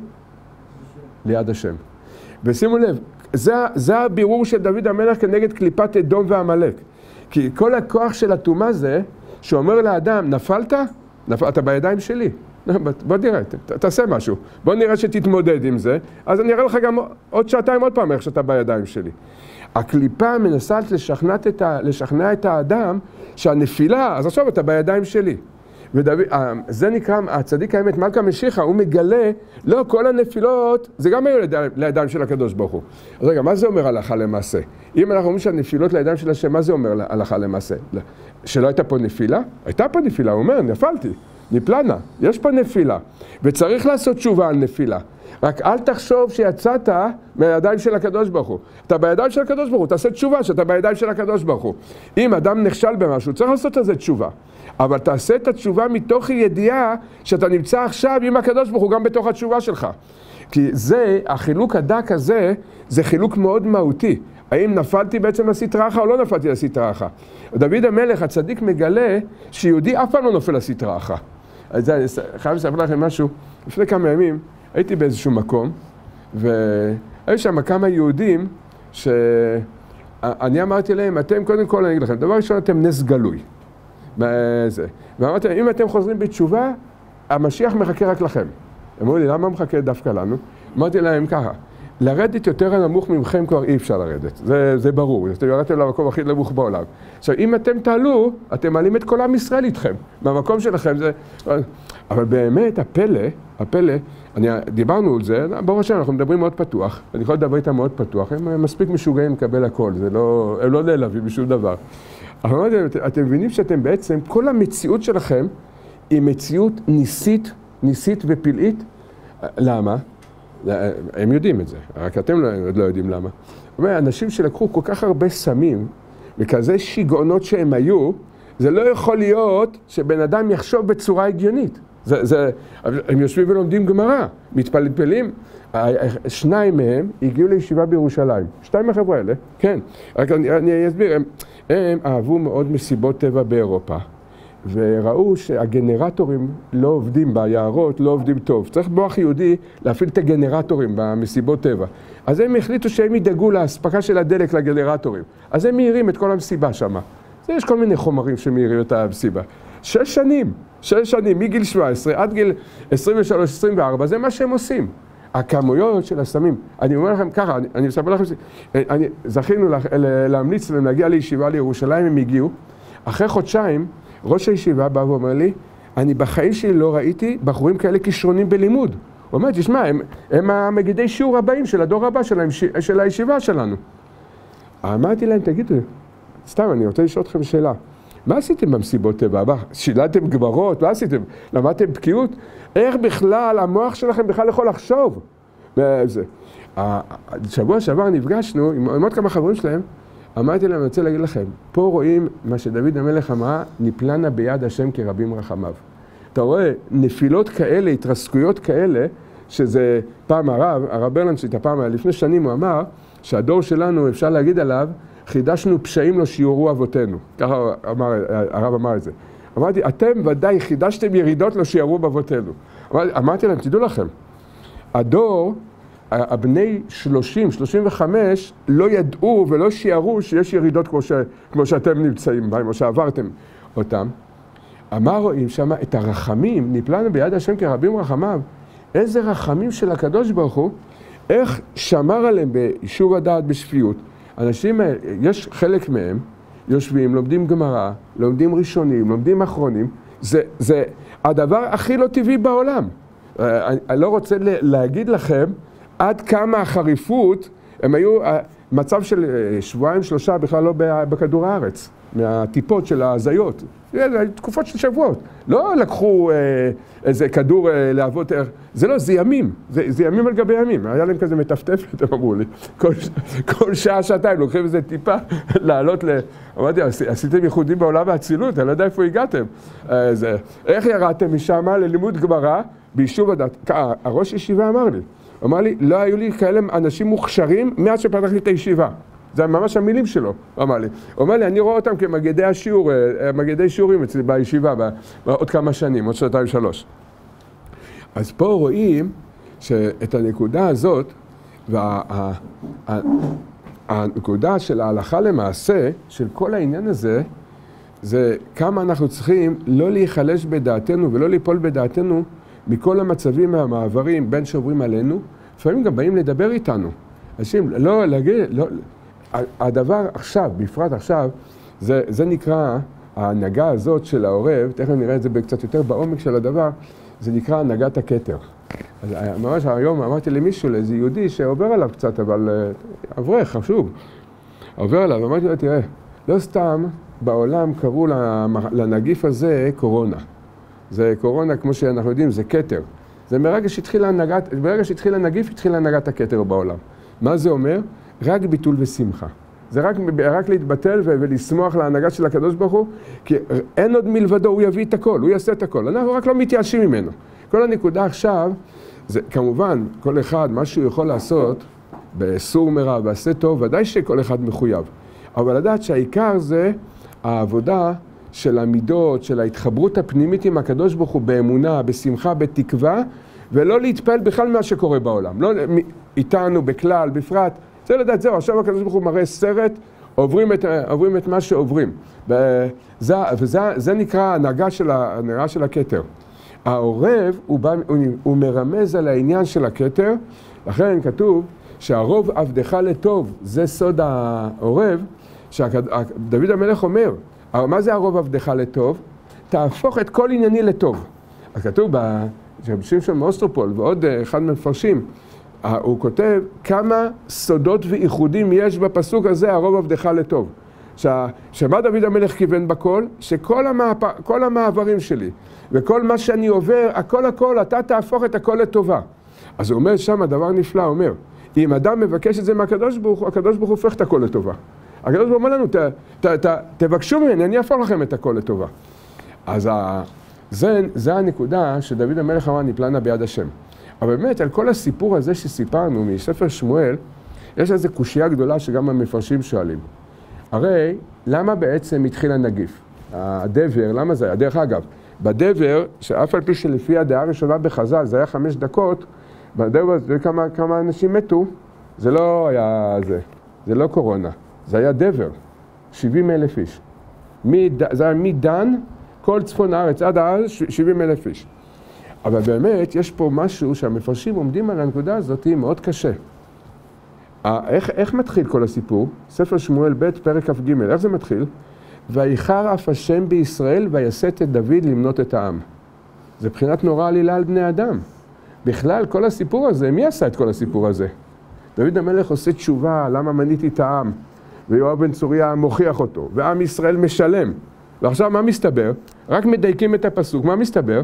ליד השם. ושימו לב, זה, זה הבירור של דוד המלך כנגד קליפת אדום ועמלק. כי כל הכוח של הטומאה זה, שאומר לאדם, נפלת? נפלת בידיים שלי. בוא נראה, ת, תעשה משהו. בוא נראה שתתמודד עם זה, אז אני אראה לך גם עוד שעתיים עוד פעם איך שאתה בידיים שלי. הקליפה מנסה לשכנע את, ה, לשכנע את האדם שהנפילה, אז עכשיו אתה בידיים שלי. ודוד, זה נקרא, הצדיק האמת, מלכה משיחה, הוא מגלה, לא, כל הנפילות, זה גם היו לידיים של הקדוש ברוך הוא. אז רגע, מה זה אומר הלכה למעשה? אם אנחנו אומרים שהנפילות לידיים של השם, מה זה אומר הלכה למעשה? שלא הייתה פה נפילה? הייתה פה נפילה, הוא אומר, נפלתי, נפלנה, יש פה נפילה, וצריך לעשות תשובה על נפילה. רק אל תחשוב שיצאת מהידיים של הקדוש ברוך הוא. אתה בידיים של הקדוש ברוך הוא, תעשה תשובה שאתה בידיים של הקדוש ברוך הוא. אם אדם נכשל במשהו, צריך לעשות על זה תשובה. אבל תעשה את התשובה מתוך ידיעה שאתה נמצא עכשיו עם הקדוש ברוך הוא גם בתוך התשובה שלך. כי זה, החילוק הדק הזה, זה חילוק מאוד מהותי. האם נפלתי בעצם לסטרא אחרא או לא נפלתי לסטרא אחרא? דוד המלך, הצדיק, מגלה שיהודי אף פעם לא נופל לסטרא אחרא. אז אני חייב לספר לכם משהו. לפני כמה ימים הייתי באיזשהו מקום, והיו שם כמה יהודים שאני אמרתי להם, אתם קודם כל, אני אגיד לכם, דבר ראשון, אתם נס גלוי. זה. ואמרתי להם, אם אתם חוזרים בתשובה, המשיח מחכה רק לכם. אמרו לי, למה מחכה דווקא לנו? אמרתי להם ככה, לרדת יותר הנמוך ממכם כבר אי אפשר לרדת. זה, זה ברור. אתם ירדתם למקום הכי נמוך בעולם. עכשיו, אם אתם תעלו, אתם מעלים את כל עם ישראל איתכם. מהמקום שלכם זה... אבל באמת, הפלא, הפלא, אני, דיברנו על זה, ברור השם, אנחנו מדברים מאוד פתוח. אני יכול לדבר איתם מאוד פתוח. הם מספיק משוגעים לקבל הכל. זה לא, הם לא נעלבים בשום דבר. אבל אתם מבינים שאתם בעצם, כל המציאות שלכם היא מציאות ניסית, ניסית ופלאית. למה? הם יודעים את זה, רק אתם עוד לא יודעים למה. אנשים שלקחו כל כך הרבה סמים, וכזה שיגעונות שהם היו, זה לא יכול להיות שבן אדם יחשוב בצורה הגיונית. זה, זה, הם יושבים ולומדים גמרא, מתפלפלים. שניים מהם הגיעו לישיבה בירושלים. שתיים מהחבר'ה האלה, כן. רק אני, אני אסביר, הם, הם אהבו מאוד מסיבות טבע באירופה, וראו שהגנרטורים לא עובדים ביערות, לא עובדים טוב. צריך מוח יהודי להפעיל את הגנרטורים במסיבות טבע. אז הם החליטו שהם ידאגו להספקה של הדלק לגנרטורים. אז הם מהירים את כל המסיבה שם. יש כל מיני חומרים שמהירים את המסיבה. שש שנים, שש שנים, מגיל שבע עשרה עד גיל עשרים ושלוש עשרים וארבע, זה מה שהם עושים. הכמויות של הסמים. אני אומר לכם ככה, אני, אני מספר לכם, אני, זכינו לה, להמליץ להם להגיע לישיבה לירושלים, הם הגיעו. אחרי חודשיים, ראש הישיבה בא ואומר לי, אני בחיים שלי לא ראיתי בחורים כאלה כישרונים בלימוד. הוא אומר, תשמע, הם, הם המגידי שיעור הבאים של הדור הבא של, של הישיבה שלנו. אמרתי להם, תגידו, סתם, אני רוצה לשאול אתכם שאלה. מה עשיתם במסיבות טבע? שילדתם גמרות? מה עשיתם? למדתם בקיאות? איך בכלל המוח שלכם בכלל יכול לחשוב? וזה. שבוע שעבר נפגשנו עם עוד כמה חברים שלהם, אמרתי להם, אני רוצה להגיד לכם, פה רואים מה שדוד המלך אמר, נפלנה ביד השם כרבים רחמיו. אתה רואה נפילות כאלה, התרסקויות כאלה, שזה פעם הרב, הרב ברלנדשטיין, הפעם, לפני שנים הוא אמר, שהדור שלנו, אפשר להגיד עליו, חידשנו פשעים לא שיעורו אבותינו. ככה אמר, הרב אמר את זה. אמרתי, אתם ודאי חידשתם ירידות לא שיעורו באבותינו. אמרתי, אמרתי להם, תדעו לכם, הדור, הבני שלושים, שלושים וחמש, לא ידעו ולא שיערו שיש ירידות כמו, ש, כמו שאתם נמצאים בהם, או שעברתם אותם. אמר רואים שם את הרחמים, נפלנו ביד השם כרבים רחמיו, איזה רחמים של הקדוש ברוך הוא, איך שמר עליהם ביישוב הדעת בשפיות. אנשים, יש חלק מהם, יושבים, לומדים גמרא, לומדים ראשונים, לומדים אחרונים, זה, זה הדבר הכי לא טבעי בעולם. אני, אני לא רוצה להגיד לכם עד כמה החריפות, הם היו מצב של שבועיים שלושה בכלל לא בכדור הארץ, מהטיפות של ההזיות. תקופות של שבועות. לא לקחו איזה כדור לעבוד, זה לא, זה ימים, זה, זה ימים על גבי ימים. היה להם כזה מטפטפת, הם אמרו לי. כל, כל שעה, שעתיים, לוקחים איזה טיפה לעלות ל... אמרתי, עשיתם ייחודים בעולם האצילות, אני לא יודע איפה הגעתם. זה, איך ירדתם משם ללימוד גמרא ביישוב הדת? הראש ישיבה אמר לי, אמר לי, לא היו לי כאלה אנשים מוכשרים מאז שפתחתי את הישיבה. זה ממש המילים שלו, אמר לי. הוא אומר לי, אני רואה אותם כמגדי השיעור, מגדי שיעורים אצלי בישיבה, בעוד כמה שנים, עוד שנתיים שלוש. אז פה רואים שאת הנקודה הזאת, והנקודה של ההלכה למעשה, של כל העניין הזה, זה כמה אנחנו צריכים לא להיחלש בדעתנו ולא ליפול בדעתנו מכל המצבים והמעברים בין שעוברים עלינו, לפעמים גם באים לדבר איתנו. אנשים, לא להגיד, לא... הדבר עכשיו, בפרט עכשיו, זה, זה נקרא, ההנהגה הזאת של העורב, תכף נראה את זה קצת יותר בעומק של הדבר, זה נקרא הנהגת הכתר. אז ממש היום אמרתי למישהו, לאיזה יהודי שעובר עליו קצת, אבל אברך, חשוב, עובר עליו, אמרתי לו, תראה, לא סתם בעולם קראו לנגיף הזה קורונה. זה קורונה, כמו שאנחנו יודעים, זה כתר. זה מרגע שהתחיל הנהגת, ברגע שהתחיל הנגיף, התחיל הנהגת הכתר בעולם. מה זה אומר? רק ביטול ושמחה. זה רק, רק להתבטל ולשמוח להנהגה של הקדוש ברוך הוא, כי אין עוד מלבדו, הוא יביא את הכל, הוא יעשה את הכל. אנחנו רק לא מתייאשים ממנו. כל הנקודה עכשיו, זה כמובן, כל אחד, מה שהוא יכול לעשות, בסור מרע, ועשה טוב, ודאי שכל אחד מחויב. אבל לדעת שהעיקר זה העבודה של המידות, של ההתחברות הפנימית עם הקדוש ברוך הוא, באמונה, בשמחה, בתקווה, ולא להתפעל בכלל מה שקורה בעולם. לא איתנו, בכלל, בפרט. זה לדעת, זהו, עכשיו הקדוש ברוך הוא מראה סרט, עוברים את, עוברים את מה שעוברים. וזה, וזה זה נקרא ההנהגה של, ההנהגה של הכתר. העורב, הוא, בא, הוא, הוא מרמז על העניין של הכתר, לכן כתוב שהרוב עבדך לטוב, זה סוד העורב, שדוד המלך אומר, מה זה הרוב עבדך לטוב? תהפוך את כל ענייני לטוב. אז כתוב בשמשון מאוסטרופול ועוד אחד מפרשים, הוא כותב כמה סודות וייחודים יש בפסוק הזה, הרוב עבדך לטוב. שמה דוד המלך כיוון בכל? שכל המעפ... כל המעברים שלי וכל מה שאני עובר, הכל הכל, אתה תהפוך את הכל לטובה. אז הוא אומר שם, הדבר נפלא, הוא אומר, אם אדם מבקש את זה מהקדוש ברוך הוא, הקדוש ברוך הוא הופך את הכל לטובה. הקדוש ברוך הוא אומר לנו, ת, ת, ת, תבקשו ממני, אני אהפוך לכם את הכל לטובה. אז ה... זה, זה הנקודה שדוד המלך אמר נפלנה ביד השם. אבל באמת, על כל הסיפור הזה שסיפרנו מספר שמואל, יש איזו קושייה גדולה שגם המפרשים שואלים. הרי, למה בעצם התחיל הנגיף? הדבר, למה זה היה? דרך אגב, בדבר, שאף על פי שלפי הדעה הראשונה בחז"ל, זה היה חמש דקות, בדבר, זה כמה, כמה אנשים מתו, זה לא היה זה, זה לא קורונה, זה היה דבר, שבעים אלף איש. מד, זה היה מדן, כל צפון הארץ, עד אז שבעים אלף איש. אבל באמת, יש פה משהו שהמפרשים עומדים על הנקודה הזאת, היא מאוד קשה. איך, איך מתחיל כל הסיפור? ספר שמואל ב' פרק כ"ג, איך זה מתחיל? ויחר אף השם בישראל ויסת את דוד למנות את העם. זה בחינת נורא עלילה על בני אדם. בכלל, כל הסיפור הזה, מי עשה את כל הסיפור הזה? דוד המלך עושה תשובה, למה מניתי את העם? ויואב בן צוריה מוכיח אותו, ועם ישראל משלם. ועכשיו מה מסתבר? רק מדייקים את הפסוק, מה מסתבר?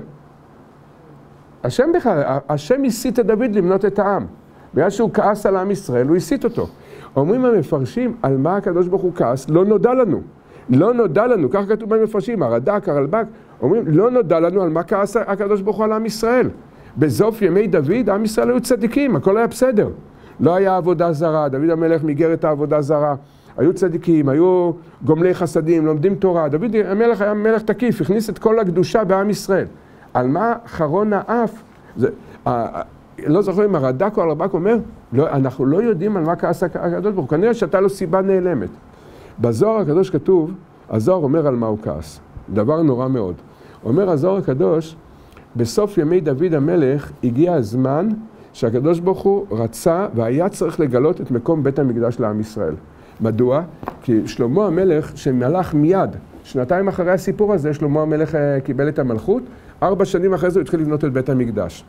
השם בכלל, השם הסית את דוד למנות את העם. בגלל שהוא כעס על עם ישראל, הוא הסית אותו. אומרים המפרשים, על מה הקדוש ברוך הוא כעס? לא נודע לנו. לא נודע לנו, כך כתוב במפרשים, הרד"ק, הרלב"ג, אומרים, לא נודע לנו על מה כעס הקדוש ברוך הוא על עם ישראל. בסוף ימי דוד, עם ישראל היו צדיקים, הכל היה בסדר. לא היה עבודה זרה, דוד המלך מיגר את העבודה זרה. היו צדיקים, היו גומלי חסדים, לומדים תורה. דוד המלך היה מלך תקיף, הכניס את כל הקדושה בעם ישראל. על מה חרון האף? זה, לא זוכר אם הרד"ק או הרלב"ג אומר, לא, אנחנו לא יודעים על מה כעס הקדוש ברוך הוא, כנראה שהייתה לו סיבה נעלמת. בזוהר הקדוש כתוב, הזוהר אומר על מה הוא כעס. דבר נורא מאוד. אומר הזוהר הקדוש, בסוף ימי דוד המלך הגיע הזמן שהקדוש ברוך הוא רצה והיה צריך לגלות את מקום בית המקדש לעם ישראל. מדוע? כי שלמה המלך שמלך מיד, שנתיים אחרי הסיפור הזה, שלמה המלך קיבל את המלכות, ארבע שנים אחרי זה הוא התחיל לבנות את בית המקדש.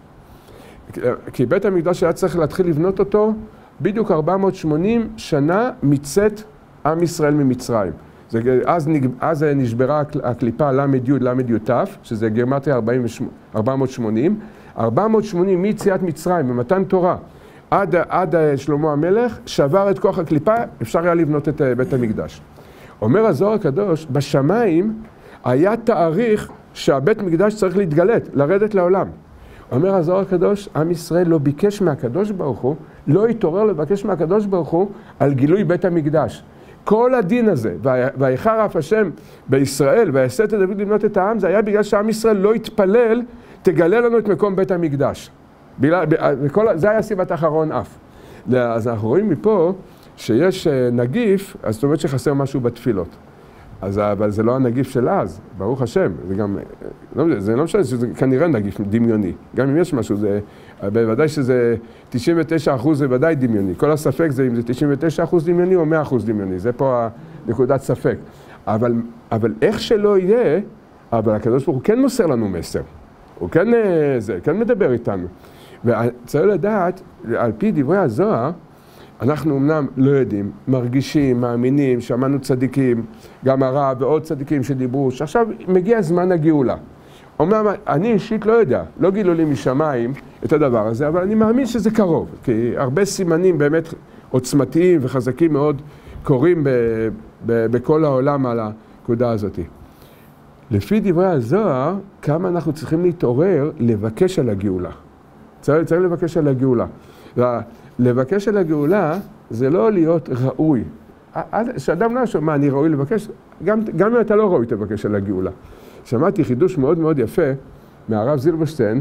כי בית המקדש היה צריך להתחיל לבנות אותו בדיוק ארבע מאות ושמונים שנה מצאת עם ישראל ממצרים. זה, אז, אז נשברה הקליפה למד י' למד י' ת', שזה גרמטיה ארבע מאות ושמונים. ארבע מאות ושמונים מיציאת מצרים במתן תורה עד, עד שלמה המלך, שבר את כוח הקליפה, אפשר היה לבנות את בית המקדש. אומר הזוהר הקדוש, בשמיים היה תאריך שהבית מקדש צריך להתגלת, לרדת לעולם. אומר הזוהר הקדוש, עם ישראל לא ביקש מהקדוש ברוך הוא, לא התעורר לבקש מהקדוש ברוך הוא על גילוי בית המקדש. כל הדין הזה, ויחר אף השם בישראל, ויסת את דוד לבנות את העם, זה היה בגלל שעם ישראל לא התפלל, תגלה לנו את מקום בית המקדש. בכל, זה היה סיבת אחרון אף. אז אנחנו רואים מפה שיש נגיף, אז זאת אומרת שחסר משהו בתפילות. אז, אבל זה לא הנגיף של אז, ברוך השם. זה גם, זה לא משנה, זה כנראה נגיף דמיוני. גם אם יש משהו, זה, בוודאי שזה תשעים ותשעה אחוז זה ודאי דמיוני. כל הספק זה אם זה תשעים ותשעה אחוז דמיוני או מאה אחוז דמיוני. זה פה הנקודת ספק. אבל, אבל איך שלא יהיה, אבל הקדוש ברוך הוא כן מוסר לנו מסר. הוא כן, זה, כן מדבר איתנו. וצריך לדעת, על פי דברי הזוהר, אנחנו אמנם לא יודעים, מרגישים, מאמינים, שמענו צדיקים, גם הרב ועוד צדיקים שדיברו, שעכשיו מגיע זמן הגאולה. אמנם אני אישית לא יודע, לא גילו לי משמיים את הדבר הזה, אבל אני מאמין שזה קרוב, כי הרבה סימנים באמת עוצמתיים וחזקים מאוד קורים ב- ב- בכל העולם על הנקודה הזאת. לפי דברי הזוהר, כמה אנחנו צריכים להתעורר לבקש על הגאולה. צריך, צריך לבקש על הגאולה. לבקש על הגאולה זה לא להיות ראוי. שאדם לא שומע, אני ראוי לבקש, גם, גם אם אתה לא ראוי תבקש על הגאולה. שמעתי חידוש מאוד מאוד יפה מהרב זילברשטיין,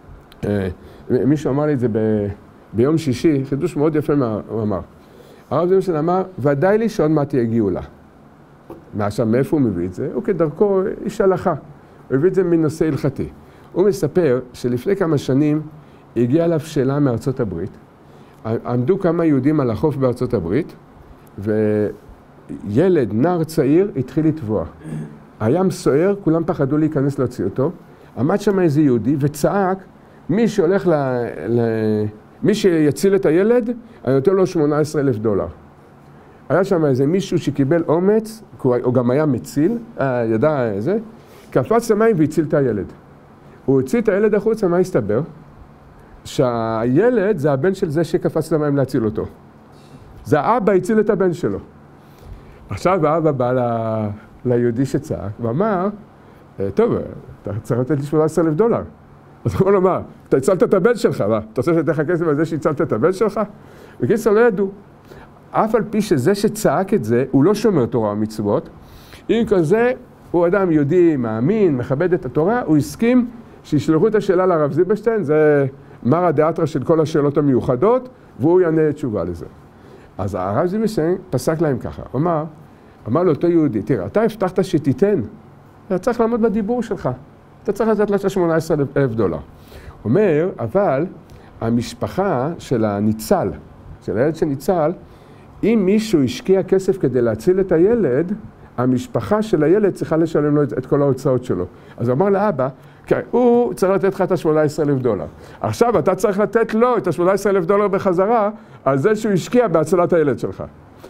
מישהו אמר לי את זה ב, ביום שישי, חידוש מאוד יפה מה הוא אמר. הרב זילברשטיין אמר, ודאי לי שעוד מעט תהיה גאולה. עכשיו, מאיפה הוא מביא את זה? הוא כדרכו איש הלכה. הוא הביא את זה מנושא הלכתי. הוא מספר שלפני כמה שנים הגיעה אליו שאלה מארצות הברית, עמדו כמה יהודים על החוף בארצות הברית, וילד, נער צעיר, התחיל לטבוע. הים סוער, כולם פחדו להיכנס להוציא אותו. עמד שם איזה יהודי וצעק, מי שהולך ל... ל... מי שיציל את הילד, אני נותן לו שמונה עשרה אלף דולר. היה שם איזה מישהו שקיבל אומץ, הוא גם היה מציל, ידע איזה, קפץ למים והציל את הילד. הוא הציל את הילד החוצה, מה הסתבר? שהילד זה הבן של זה שקפץ למים להציל אותו. זה האבא הציל את הבן שלו. עכשיו האבא בא ל... ליהודי שצעק ואמר, טוב, אתה צריך לתת לי שמונה עשרה אלף דולר. אז הוא אומר לו, מה, אתה הצלת את הבן שלך, מה? אתה רוצה שתתן לך כסף על זה שהצלת את הבן שלך? בקיצור, לא ידעו. אף על פי שזה שצעק את זה, הוא לא שומר תורה ומצוות. עם כזה, הוא אדם יהודי, מאמין, מכבד את התורה, הוא הסכים שישלחו את השאלה לרב זילברשטיין, זה מרא דאתרא של כל השאלות המיוחדות, והוא יענה תשובה לזה. אז הרב זילברשטיין פסק להם ככה, הוא אמר, אמר לאותו יהודי, תראה, אתה הבטחת שתיתן, אתה צריך לעמוד בדיבור שלך, אתה צריך לתת לה שמונה עשרה אלף דולר. אומר, אבל המשפחה של הניצל, של הילד שניצל, אם מישהו השקיע כסף כדי להציל את הילד, המשפחה של הילד צריכה לשלם לו את כל ההוצאות שלו. אז הוא אמר לאבא, כן, הוא צריך לתת לך את ה-שמונה עשרה אלף דולר. עכשיו אתה צריך לתת לו את ה-שמונה עשרה אלף דולר בחזרה, על זה שהוא השקיע בהצלת הילד שלך.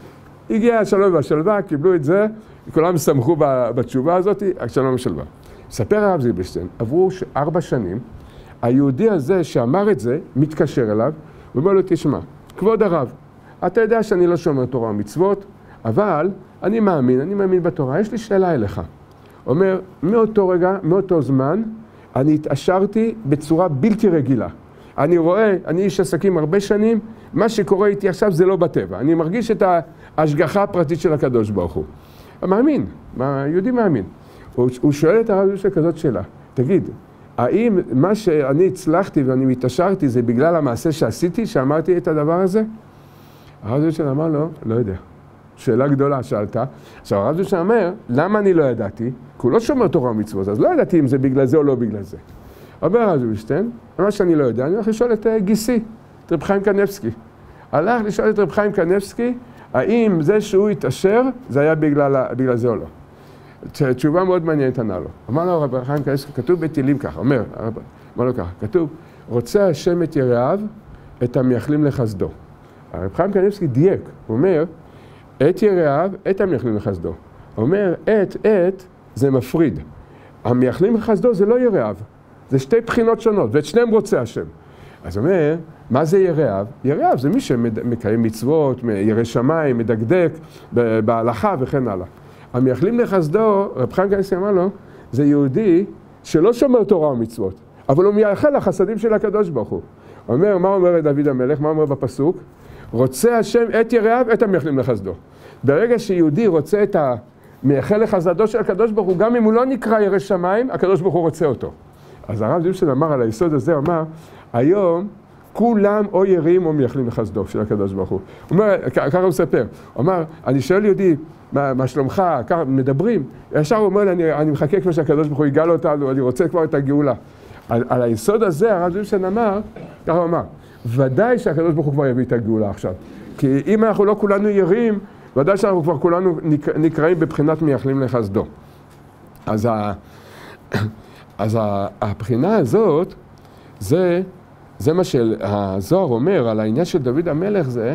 הגיע השלום והשלווה, קיבלו את זה, כולם שמחו בתשובה הזאת, השלום והשלווה. ספר הרב זילברשטיין, עברו ארבע שנים, היהודי הזה שאמר את זה, מתקשר אליו, ואומר לו, תשמע, כבוד הרב, אתה יודע שאני לא שומר תורה ומצוות, אבל אני מאמין, אני מאמין בתורה, יש לי שאלה אליך. אומר, מאותו רגע, מאותו זמן, אני התעשרתי בצורה בלתי רגילה. אני רואה, אני איש עסקים הרבה שנים, מה שקורה איתי עכשיו זה לא בטבע. אני מרגיש את ההשגחה הפרטית של הקדוש ברוך הוא. מאמין, יהודי מאמין. הוא, הוא שואל את הרב זילברשטיין כזאת שאלה, תגיד, האם מה שאני הצלחתי ואני מתעשרתי זה בגלל המעשה שעשיתי, שאמרתי את הדבר הזה? הרב זילברשטיין אמר לו, לא יודע. שאלה גדולה שאלת. עכשיו הרב זילברשטיין אומר, למה אני לא ידעתי? כי הוא לא שומר תורה ומצוות, אז לא ידעתי אם זה בגלל זה או לא בגלל זה. אומר הרב זילברשטיין, מה שאני לא יודע, אני הולך לשאול את גיסי, את רב חיים קניבסקי. הלך לשאול את רב חיים קניבסקי, האם זה שהוא התעשר, זה היה בגלל, בגלל זה או לא. תשובה מאוד מעניינת ענה לו. אמר לו רב חיים קניבסקי, כתוב בתהילים ככה, אומר, אמר לו ככה, כתוב, רוצה השם את יראיו, את המייחלים לחסדו. הרב חיים קניבסקי דייק, הוא אומר, את יראיו, את המייחלים לחסדו. הוא אומר, את, את, זה מפריד. המייחלים לחסדו זה לא יראיו, זה שתי בחינות שונות, ואת שניהם רוצה השם. אז הוא אומר, מה זה יראיו? יראיו זה מי שמקיים מצוות, ירא שמיים, מדקדק, בהלכה וכן הלאה. המייחלים לחסדו, רב חיים קניבסקי אמר לו, זה יהודי שלא שומר תורה ומצוות, אבל הוא מייחל לחסדים של הקדוש ברוך הוא. הוא אומר, מה אומר דוד המלך? מה אומר בפסוק? רוצה השם את יראיו, את המייחלים לחסדו. ברגע שיהודי רוצה את המייחל לחסדו של הקדוש ברוך הוא, גם אם הוא לא נקרא ירא שמיים, הקדוש ברוך הוא רוצה אותו. אז הרב זילברשטיין אמר על היסוד הזה, הוא אמר, היום כולם או יראים או מייחלים לחסדו של הקדוש ברוך הוא. הוא אומר, ככה הוא מספר, הוא אמר, אני שואל יהודי, מה, מה שלומך, ככה מדברים, ישר הוא אומר, אני, אני מחכה כמו שהקדוש ברוך הוא יגאל אותנו, אני רוצה כבר את הגאולה. על, על היסוד הזה הרב זילברשטיין אמר, ככה הוא אמר, ודאי שהקדוש ברוך הוא כבר יביא את הגאולה עכשיו. כי אם אנחנו לא כולנו יראים, ודאי שאנחנו כבר כולנו נקראים בבחינת מייחלים לחסדו. אז, ה, אז ה, הבחינה הזאת, זה, זה מה שהזוהר אומר על העניין של דוד המלך, זה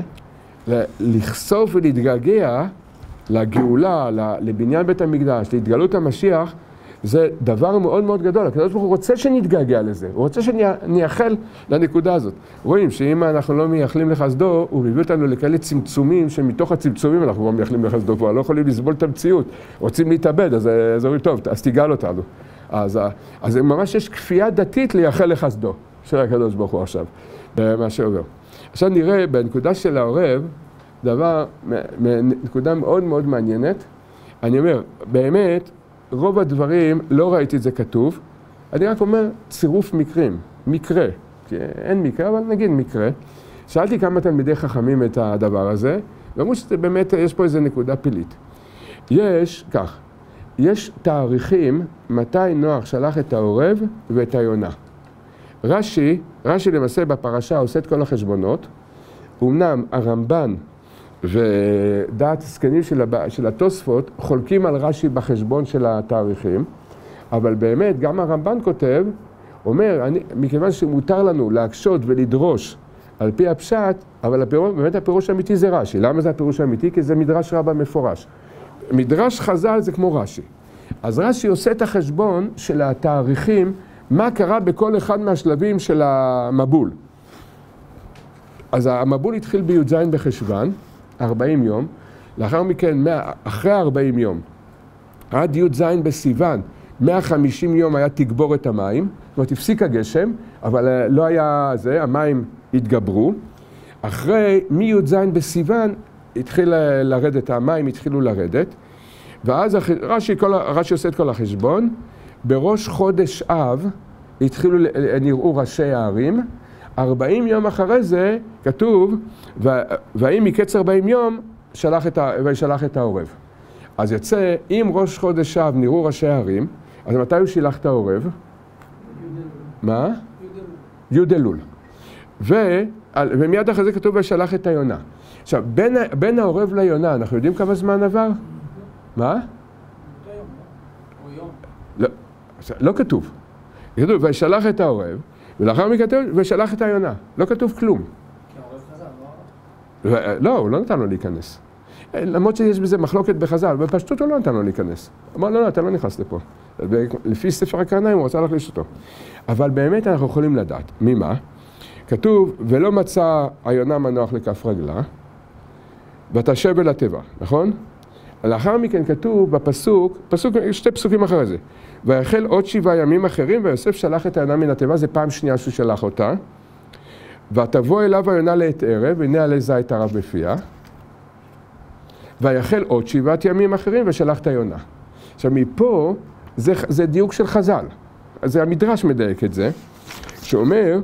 לחשוף ולהתגעגע לגאולה, לבניין בית המקדש, להתגלות המשיח, זה דבר מאוד מאוד גדול. הקדוש ברוך הוא רוצה שנתגעגע לזה, הוא רוצה שנייחל לנקודה הזאת. רואים שאם אנחנו לא מייחלים לחסדו, הוא מביא אותנו לכאלה צמצומים, שמתוך הצמצומים אנחנו לא מייחלים לחסדו, כבר לא יכולים לסבול את המציאות, רוצים להתאבד, אז זה אומרים, טוב, אז תיגל אותנו. אז, אז ממש יש כפייה דתית לייחל לחסדו של הקדוש ברוך הוא עכשיו, במה שעובר. עכשיו נראה בנקודה של העורב, דבר, נקודה מאוד מאוד מעניינת. אני אומר, באמת, רוב הדברים, לא ראיתי את זה כתוב, אני רק אומר צירוף מקרים, מקרה, כי אין מקרה, אבל נגיד מקרה. שאלתי כמה תלמידי חכמים את הדבר הזה, ואמרו שזה באמת, יש פה איזו נקודה פילית. יש, כך, יש תאריכים מתי נוח שלח את העורב ואת היונה. רש"י, רש"י למעשה בפרשה עושה את כל החשבונות, אמנם הרמב"ן ודעת הסקנים של, הב... של התוספות חולקים על רש"י בחשבון של התאריכים, אבל באמת גם הרמב"ן כותב, אומר, אני, מכיוון שמותר לנו להקשות ולדרוש על פי הפשט, אבל הפירוש, באמת הפירוש האמיתי זה רש"י. למה זה הפירוש האמיתי? כי זה מדרש רבה מפורש. מדרש חז"ל זה כמו רש"י. אז רש"י עושה את החשבון של התאריכים, מה קרה בכל אחד מהשלבים של המבול. אז המבול התחיל בי"ז בחשוון, ארבעים יום, לאחר מכן, אחרי ארבעים יום, עד י"ז בסיוון, מאה וחמישים יום היה תגבור את המים, זאת אומרת, הפסיק הגשם, אבל לא היה זה, המים התגברו. אחרי, מי"ז בסיוון, התחיל לרדת, המים התחילו לרדת, ואז רש"י, כל, רש"י עושה את כל החשבון, בראש חודש אב התחילו, נראו ראשי הערים, ארבעים יום אחרי זה כתוב, והאם מקץ ארבעים יום שלח את, שלח את העורב. אז יוצא, אם ראש חודש אב נראו ראשי הערים, אז מתי הוא שילח את העורב? מה? י' אלול. ומיד אחרי זה כתוב ושלח את היונה. עכשיו, בין, בין העורב ליונה, אנחנו יודעים כמה זמן עבר? מה? לא, לא כתוב. כתוב, ושלח את העורב, ולאחר מכן כתוב, ושלח את היונה. לא כתוב כלום. כי העורב חזר, לא? לא, הוא לא נתן לו להיכנס. למרות שיש בזה מחלוקת בחז"ל, בפשטות הוא לא נתן לו להיכנס. אמר, לא, לא, אתה לא נכנס לפה. לפי ספר הקרניים הוא רצה להכניס אותו. אבל באמת אנחנו יכולים לדעת. ממה? כתוב, ולא מצא היונה מנוח לכף רגלה, ותשב אל הטבע, נכון? לאחר מכן כתוב בפסוק, פסוק, שתי פסוקים אחרי זה. ויחל עוד שבעה ימים אחרים, ויוסף שלח את היונה מן הטבע, זה פעם שנייה שהוא שלח אותה. ותבוא אליו היונה לעת ערב, והנה עלי זית ערב בפיה. ויחל עוד שבעת ימים אחרים, ושלח את היונה. עכשיו מפה, זה, זה דיוק של חז"ל. אז המדרש מדייק את זה, שאומר,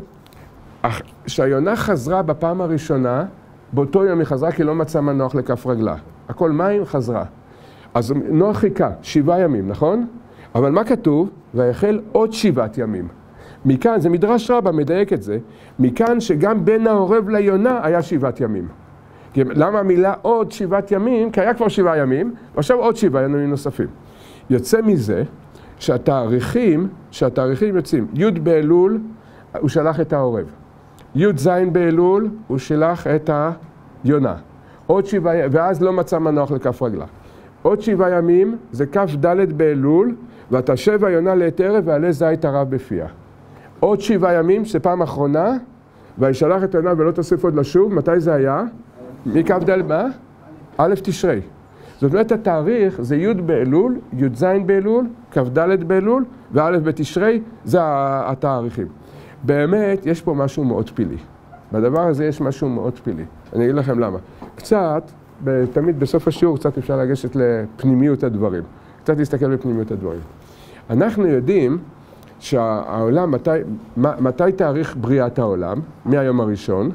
שהיונה חזרה בפעם הראשונה, באותו יום היא חזרה כי לא מצא מנוח לכף רגלה. הכל מים חזרה. אז נוח חיכה, שבעה ימים, נכון? אבל מה כתוב? ויחל עוד שבעת ימים. מכאן, זה מדרש רבה מדייק את זה, מכאן שגם בין העורב ליונה היה שבעת ימים. כי למה המילה עוד שבעת ימים? כי היה כבר שבעה ימים, ועכשיו עוד שבעה ימים נוספים. יוצא מזה שהתאריכים, שהתאריכים יוצאים, י' באלול, הוא שלח את העורב. י' ז' באלול, הוא שלח את היונה. עוד שבעה, ואז לא מצא מנוח לכף רגלה. עוד שבעה ימים, זה כף ד' באלול, ותשב היונה לעת ערב, ועלה זית ערב בפיה. עוד שבעה ימים, שזה פעם אחרונה, וישלח את היונה ולא תוסיף עוד לשוב. מתי זה היה? מכף ד' מה? א' תשרי. זאת אומרת, התאריך זה י' באלול, י' ז' באלול, כף ד' באלול, וא' בתשרי, זה התאריכים. באמת, יש פה משהו מאוד פילי. בדבר הזה יש משהו מאוד פילי. אני אגיד לכם למה. קצת, תמיד בסוף השיעור, קצת אפשר לגשת לפנימיות הדברים. קצת להסתכל בפנימיות הדברים. אנחנו יודעים שהעולם, מתי, מתי תאריך בריאת העולם? מהיום הראשון?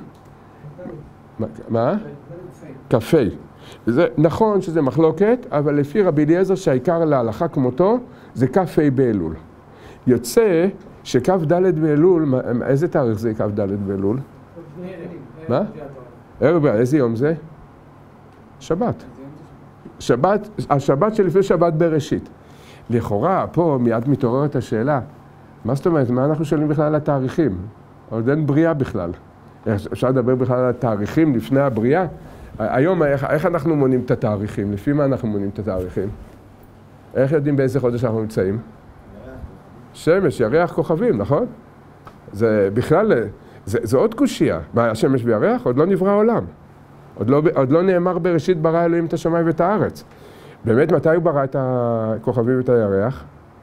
מה? כ"ה. זה נכון שזה מחלוקת, אבל לפי רבי אליעזר שהעיקר להלכה כמותו, זה כ"ה באלול. יוצא שכ"ד באלול, איזה תאריך זה כ"ד באלול? מה? ערב, איזה יום זה? שבת. שבת, השבת שלפני שבת בראשית. לכאורה, פה מיד מתעוררת השאלה, מה זאת אומרת, מה אנחנו שואלים בכלל על התאריכים? עוד אין בריאה בכלל. אפשר לדבר בכלל על התאריכים לפני הבריאה? היום, איך, איך אנחנו מונים את התאריכים? לפי מה אנחנו מונים את התאריכים? איך יודעים באיזה חודש אנחנו נמצאים? שמש, ירח, כוכבים, נכון? זה בכלל, זה, זה עוד קושייה. מה, השמש וירח? עוד לא נברא העולם. עוד לא, עוד לא נאמר בראשית ברא אלוהים את השמיים ואת הארץ. באמת, מתי הוא ברא את הכוכבים ואת הירח?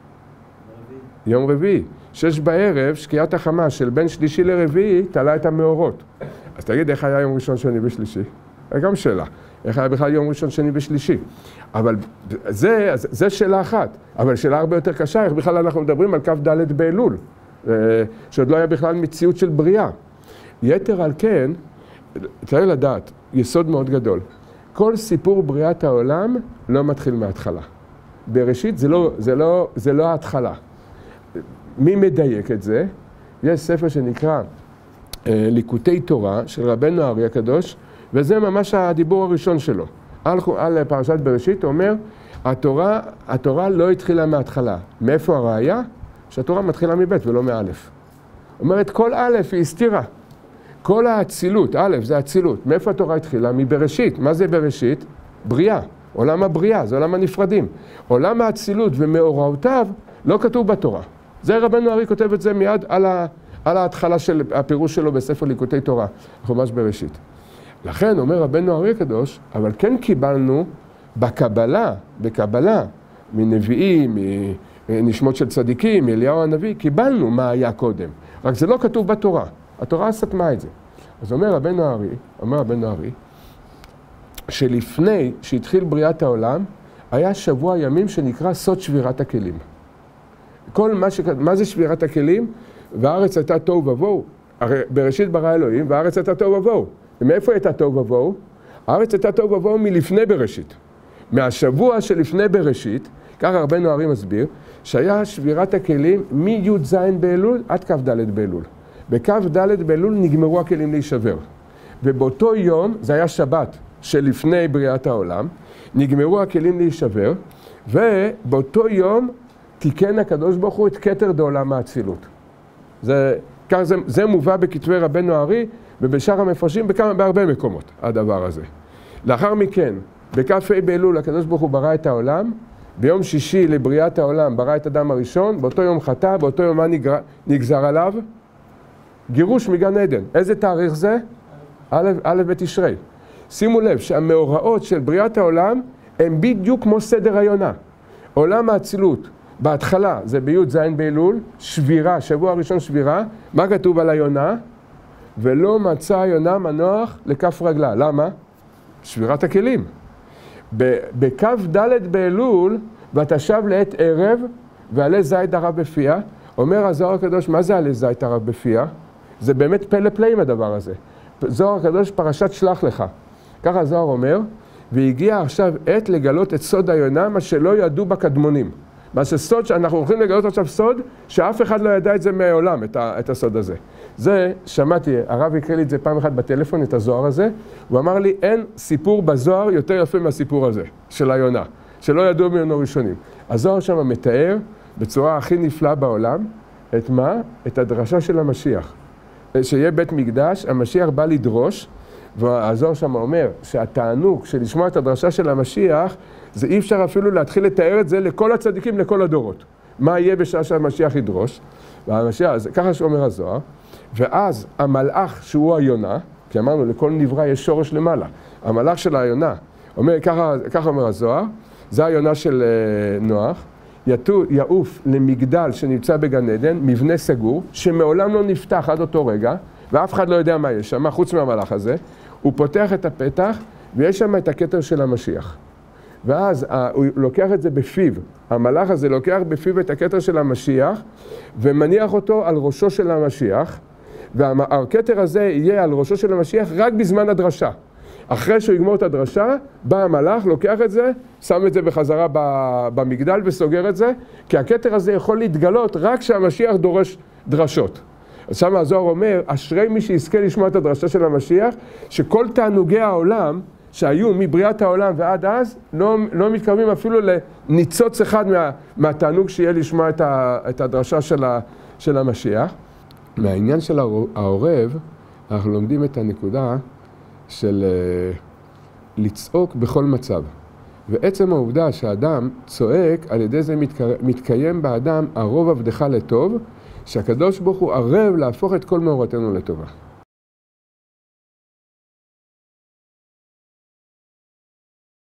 רביעי. יום רביעי. שש בערב, שקיעת החמה של בין שלישי לרביעי, תלה את המאורות. אז תגיד, איך היה יום ראשון, שני ושלישי? גם שאלה. איך היה בכלל יום ראשון, שני ושלישי? אבל זה, זה שאלה אחת. אבל שאלה הרבה יותר קשה, איך בכלל אנחנו מדברים על כ"ד באלול, שעוד לא היה בכלל מציאות של בריאה. יתר על כן, צריך לדעת, יסוד מאוד גדול. כל סיפור בריאת העולם לא מתחיל מההתחלה. בראשית זה לא, זה לא, זה לא ההתחלה. מי מדייק את זה? יש ספר שנקרא אה, ליקוטי תורה של רבנו האר"י הקדוש, וזה ממש הדיבור הראשון שלו. על, על פרשת בראשית הוא אומר, התורה, התורה לא התחילה מההתחלה. מאיפה הראיה? שהתורה מתחילה מבית ולא מאלף. אומרת, כל א' היא הסתירה. כל האצילות, א' זה האצילות. מאיפה התורה התחילה? מבראשית. מה זה בראשית? בריאה. עולם הבריאה, זה עולם הנפרדים. עולם האצילות ומאורעותיו לא כתוב בתורה. זה רבנו האר"י כותב את זה מיד על, ה, על ההתחלה של הפירוש שלו בספר ליקוטי תורה, חומש בראשית. לכן אומר רבנו האר"י הקדוש, אבל כן קיבלנו בקבלה, בקבלה, מנביאים, נשמות של צדיקים, אליהו הנביא, קיבלנו מה היה קודם. רק זה לא כתוב בתורה. התורה סתמה את זה. אז אומר רבנו הארי, אומר רבנו הארי, שלפני שהתחיל בריאת העולם, היה שבוע ימים שנקרא סוד שבירת הכלים. כל מה, ש... מה זה שבירת הכלים? והארץ הייתה תוהו ובוהו. הרי בראשית ברא אלוהים, והארץ הייתה תוהו ובוהו. ומאיפה הייתה תוהו ובוהו? הארץ הייתה תוהו ובוהו מלפני בראשית. מהשבוע שלפני בראשית, ככה רבנו הארי מסביר, שהיה שבירת הכלים מי"ז באלול עד כ"ד באלול. בכ"ד באלול נגמרו הכלים להישבר. ובאותו יום, זה היה שבת שלפני בריאת העולם, נגמרו הכלים להישבר, ובאותו יום תיקן הקדוש ברוך הוא את כתר דעולם האצילות. זה, זה, זה מובא בכתבי רבנו הארי ובשאר המפרשים בכמה, בהרבה מקומות, הדבר הזה. לאחר מכן, בכ"ה באלול הקדוש ברוך הוא ברא את העולם, ביום שישי לבריאת העולם ברא את אדם הראשון, באותו יום חטא, באותו יום מה נגר, נגזר עליו? גירוש מגן עדן. איזה תאריך זה? א' בתשרי. שימו לב שהמאורעות של בריאת העולם הם בדיוק כמו סדר היונה. עולם האצילות, בהתחלה זה בי"ז באלול, שבירה, שבוע הראשון שבירה. מה כתוב על היונה? ולא מצא היונה מנוח לכף רגלה. למה? שבירת הכלים. בכ"ד באלול, ותשב לעת ערב, ועלה זית הרב בפיה. אומר הזוהר הקדוש, מה זה עלה זית הרב בפיה? זה באמת פלא פלאים הדבר הזה. זוהר הקדוש פרשת שלח לך. ככה הזוהר אומר, והגיע עכשיו עת לגלות את סוד היונה, מה שלא ידעו בקדמונים. מה שסוד, שאנחנו הולכים לגלות עכשיו סוד, שאף אחד לא ידע את זה מעולם, את, ה, את הסוד הזה. זה, שמעתי, הרב יקרא לי את זה פעם אחת בטלפון, את הזוהר הזה, הוא אמר לי, אין סיפור בזוהר יותר יפה מהסיפור הזה, של היונה, שלא ידעו ממנו ראשונים. הזוהר שם מתאר, בצורה הכי נפלאה בעולם, את מה? את הדרשה של המשיח. שיהיה בית מקדש, המשיח בא לדרוש, והזוהר שם אומר שהתענוג של לשמוע את הדרשה של המשיח, זה אי אפשר אפילו להתחיל לתאר את זה לכל הצדיקים, לכל הדורות. מה יהיה בשעה שהמשיח ידרוש? והמשיח, ככה שאומר הזוהר, ואז המלאך שהוא היונה, כי אמרנו לכל נברא יש שורש למעלה, המלאך של היונה, אומר, ככה, ככה אומר הזוהר, זה היונה של נוח, יטו, יעוף למגדל שנמצא בגן עדן, מבנה סגור, שמעולם לא נפתח עד אותו רגע, ואף אחד לא יודע מה יש שם, חוץ מהמלאך הזה, הוא פותח את הפתח, ויש שם את הכתר של המשיח. ואז הוא לוקח את זה בפיו, המלאך הזה לוקח בפיו את הכתר של המשיח, ומניח אותו על ראשו של המשיח, והכתר הזה יהיה על ראשו של המשיח רק בזמן הדרשה. אחרי שהוא יגמור את הדרשה, בא המלאך, לוקח את זה, שם את זה בחזרה במגדל וסוגר את זה, כי הכתר הזה יכול להתגלות רק כשהמשיח דורש דרשות. אז שם הזוהר אומר, אשרי מי שיזכה לשמוע את הדרשה של המשיח, שכל תענוגי העולם שהיו מבריאת העולם ועד אז, לא, לא מתקרבים אפילו לניצוץ אחד מה, מהתענוג שיהיה לשמוע את, ה, את הדרשה של, ה, של המשיח. מהעניין של העורב, אנחנו לומדים את הנקודה של לצעוק בכל מצב. ועצם העובדה שהאדם צועק, על ידי זה מתקיים באדם הרוב עבדך לטוב, שהקדוש ברוך הוא ערב להפוך את כל מאורתנו לטובה.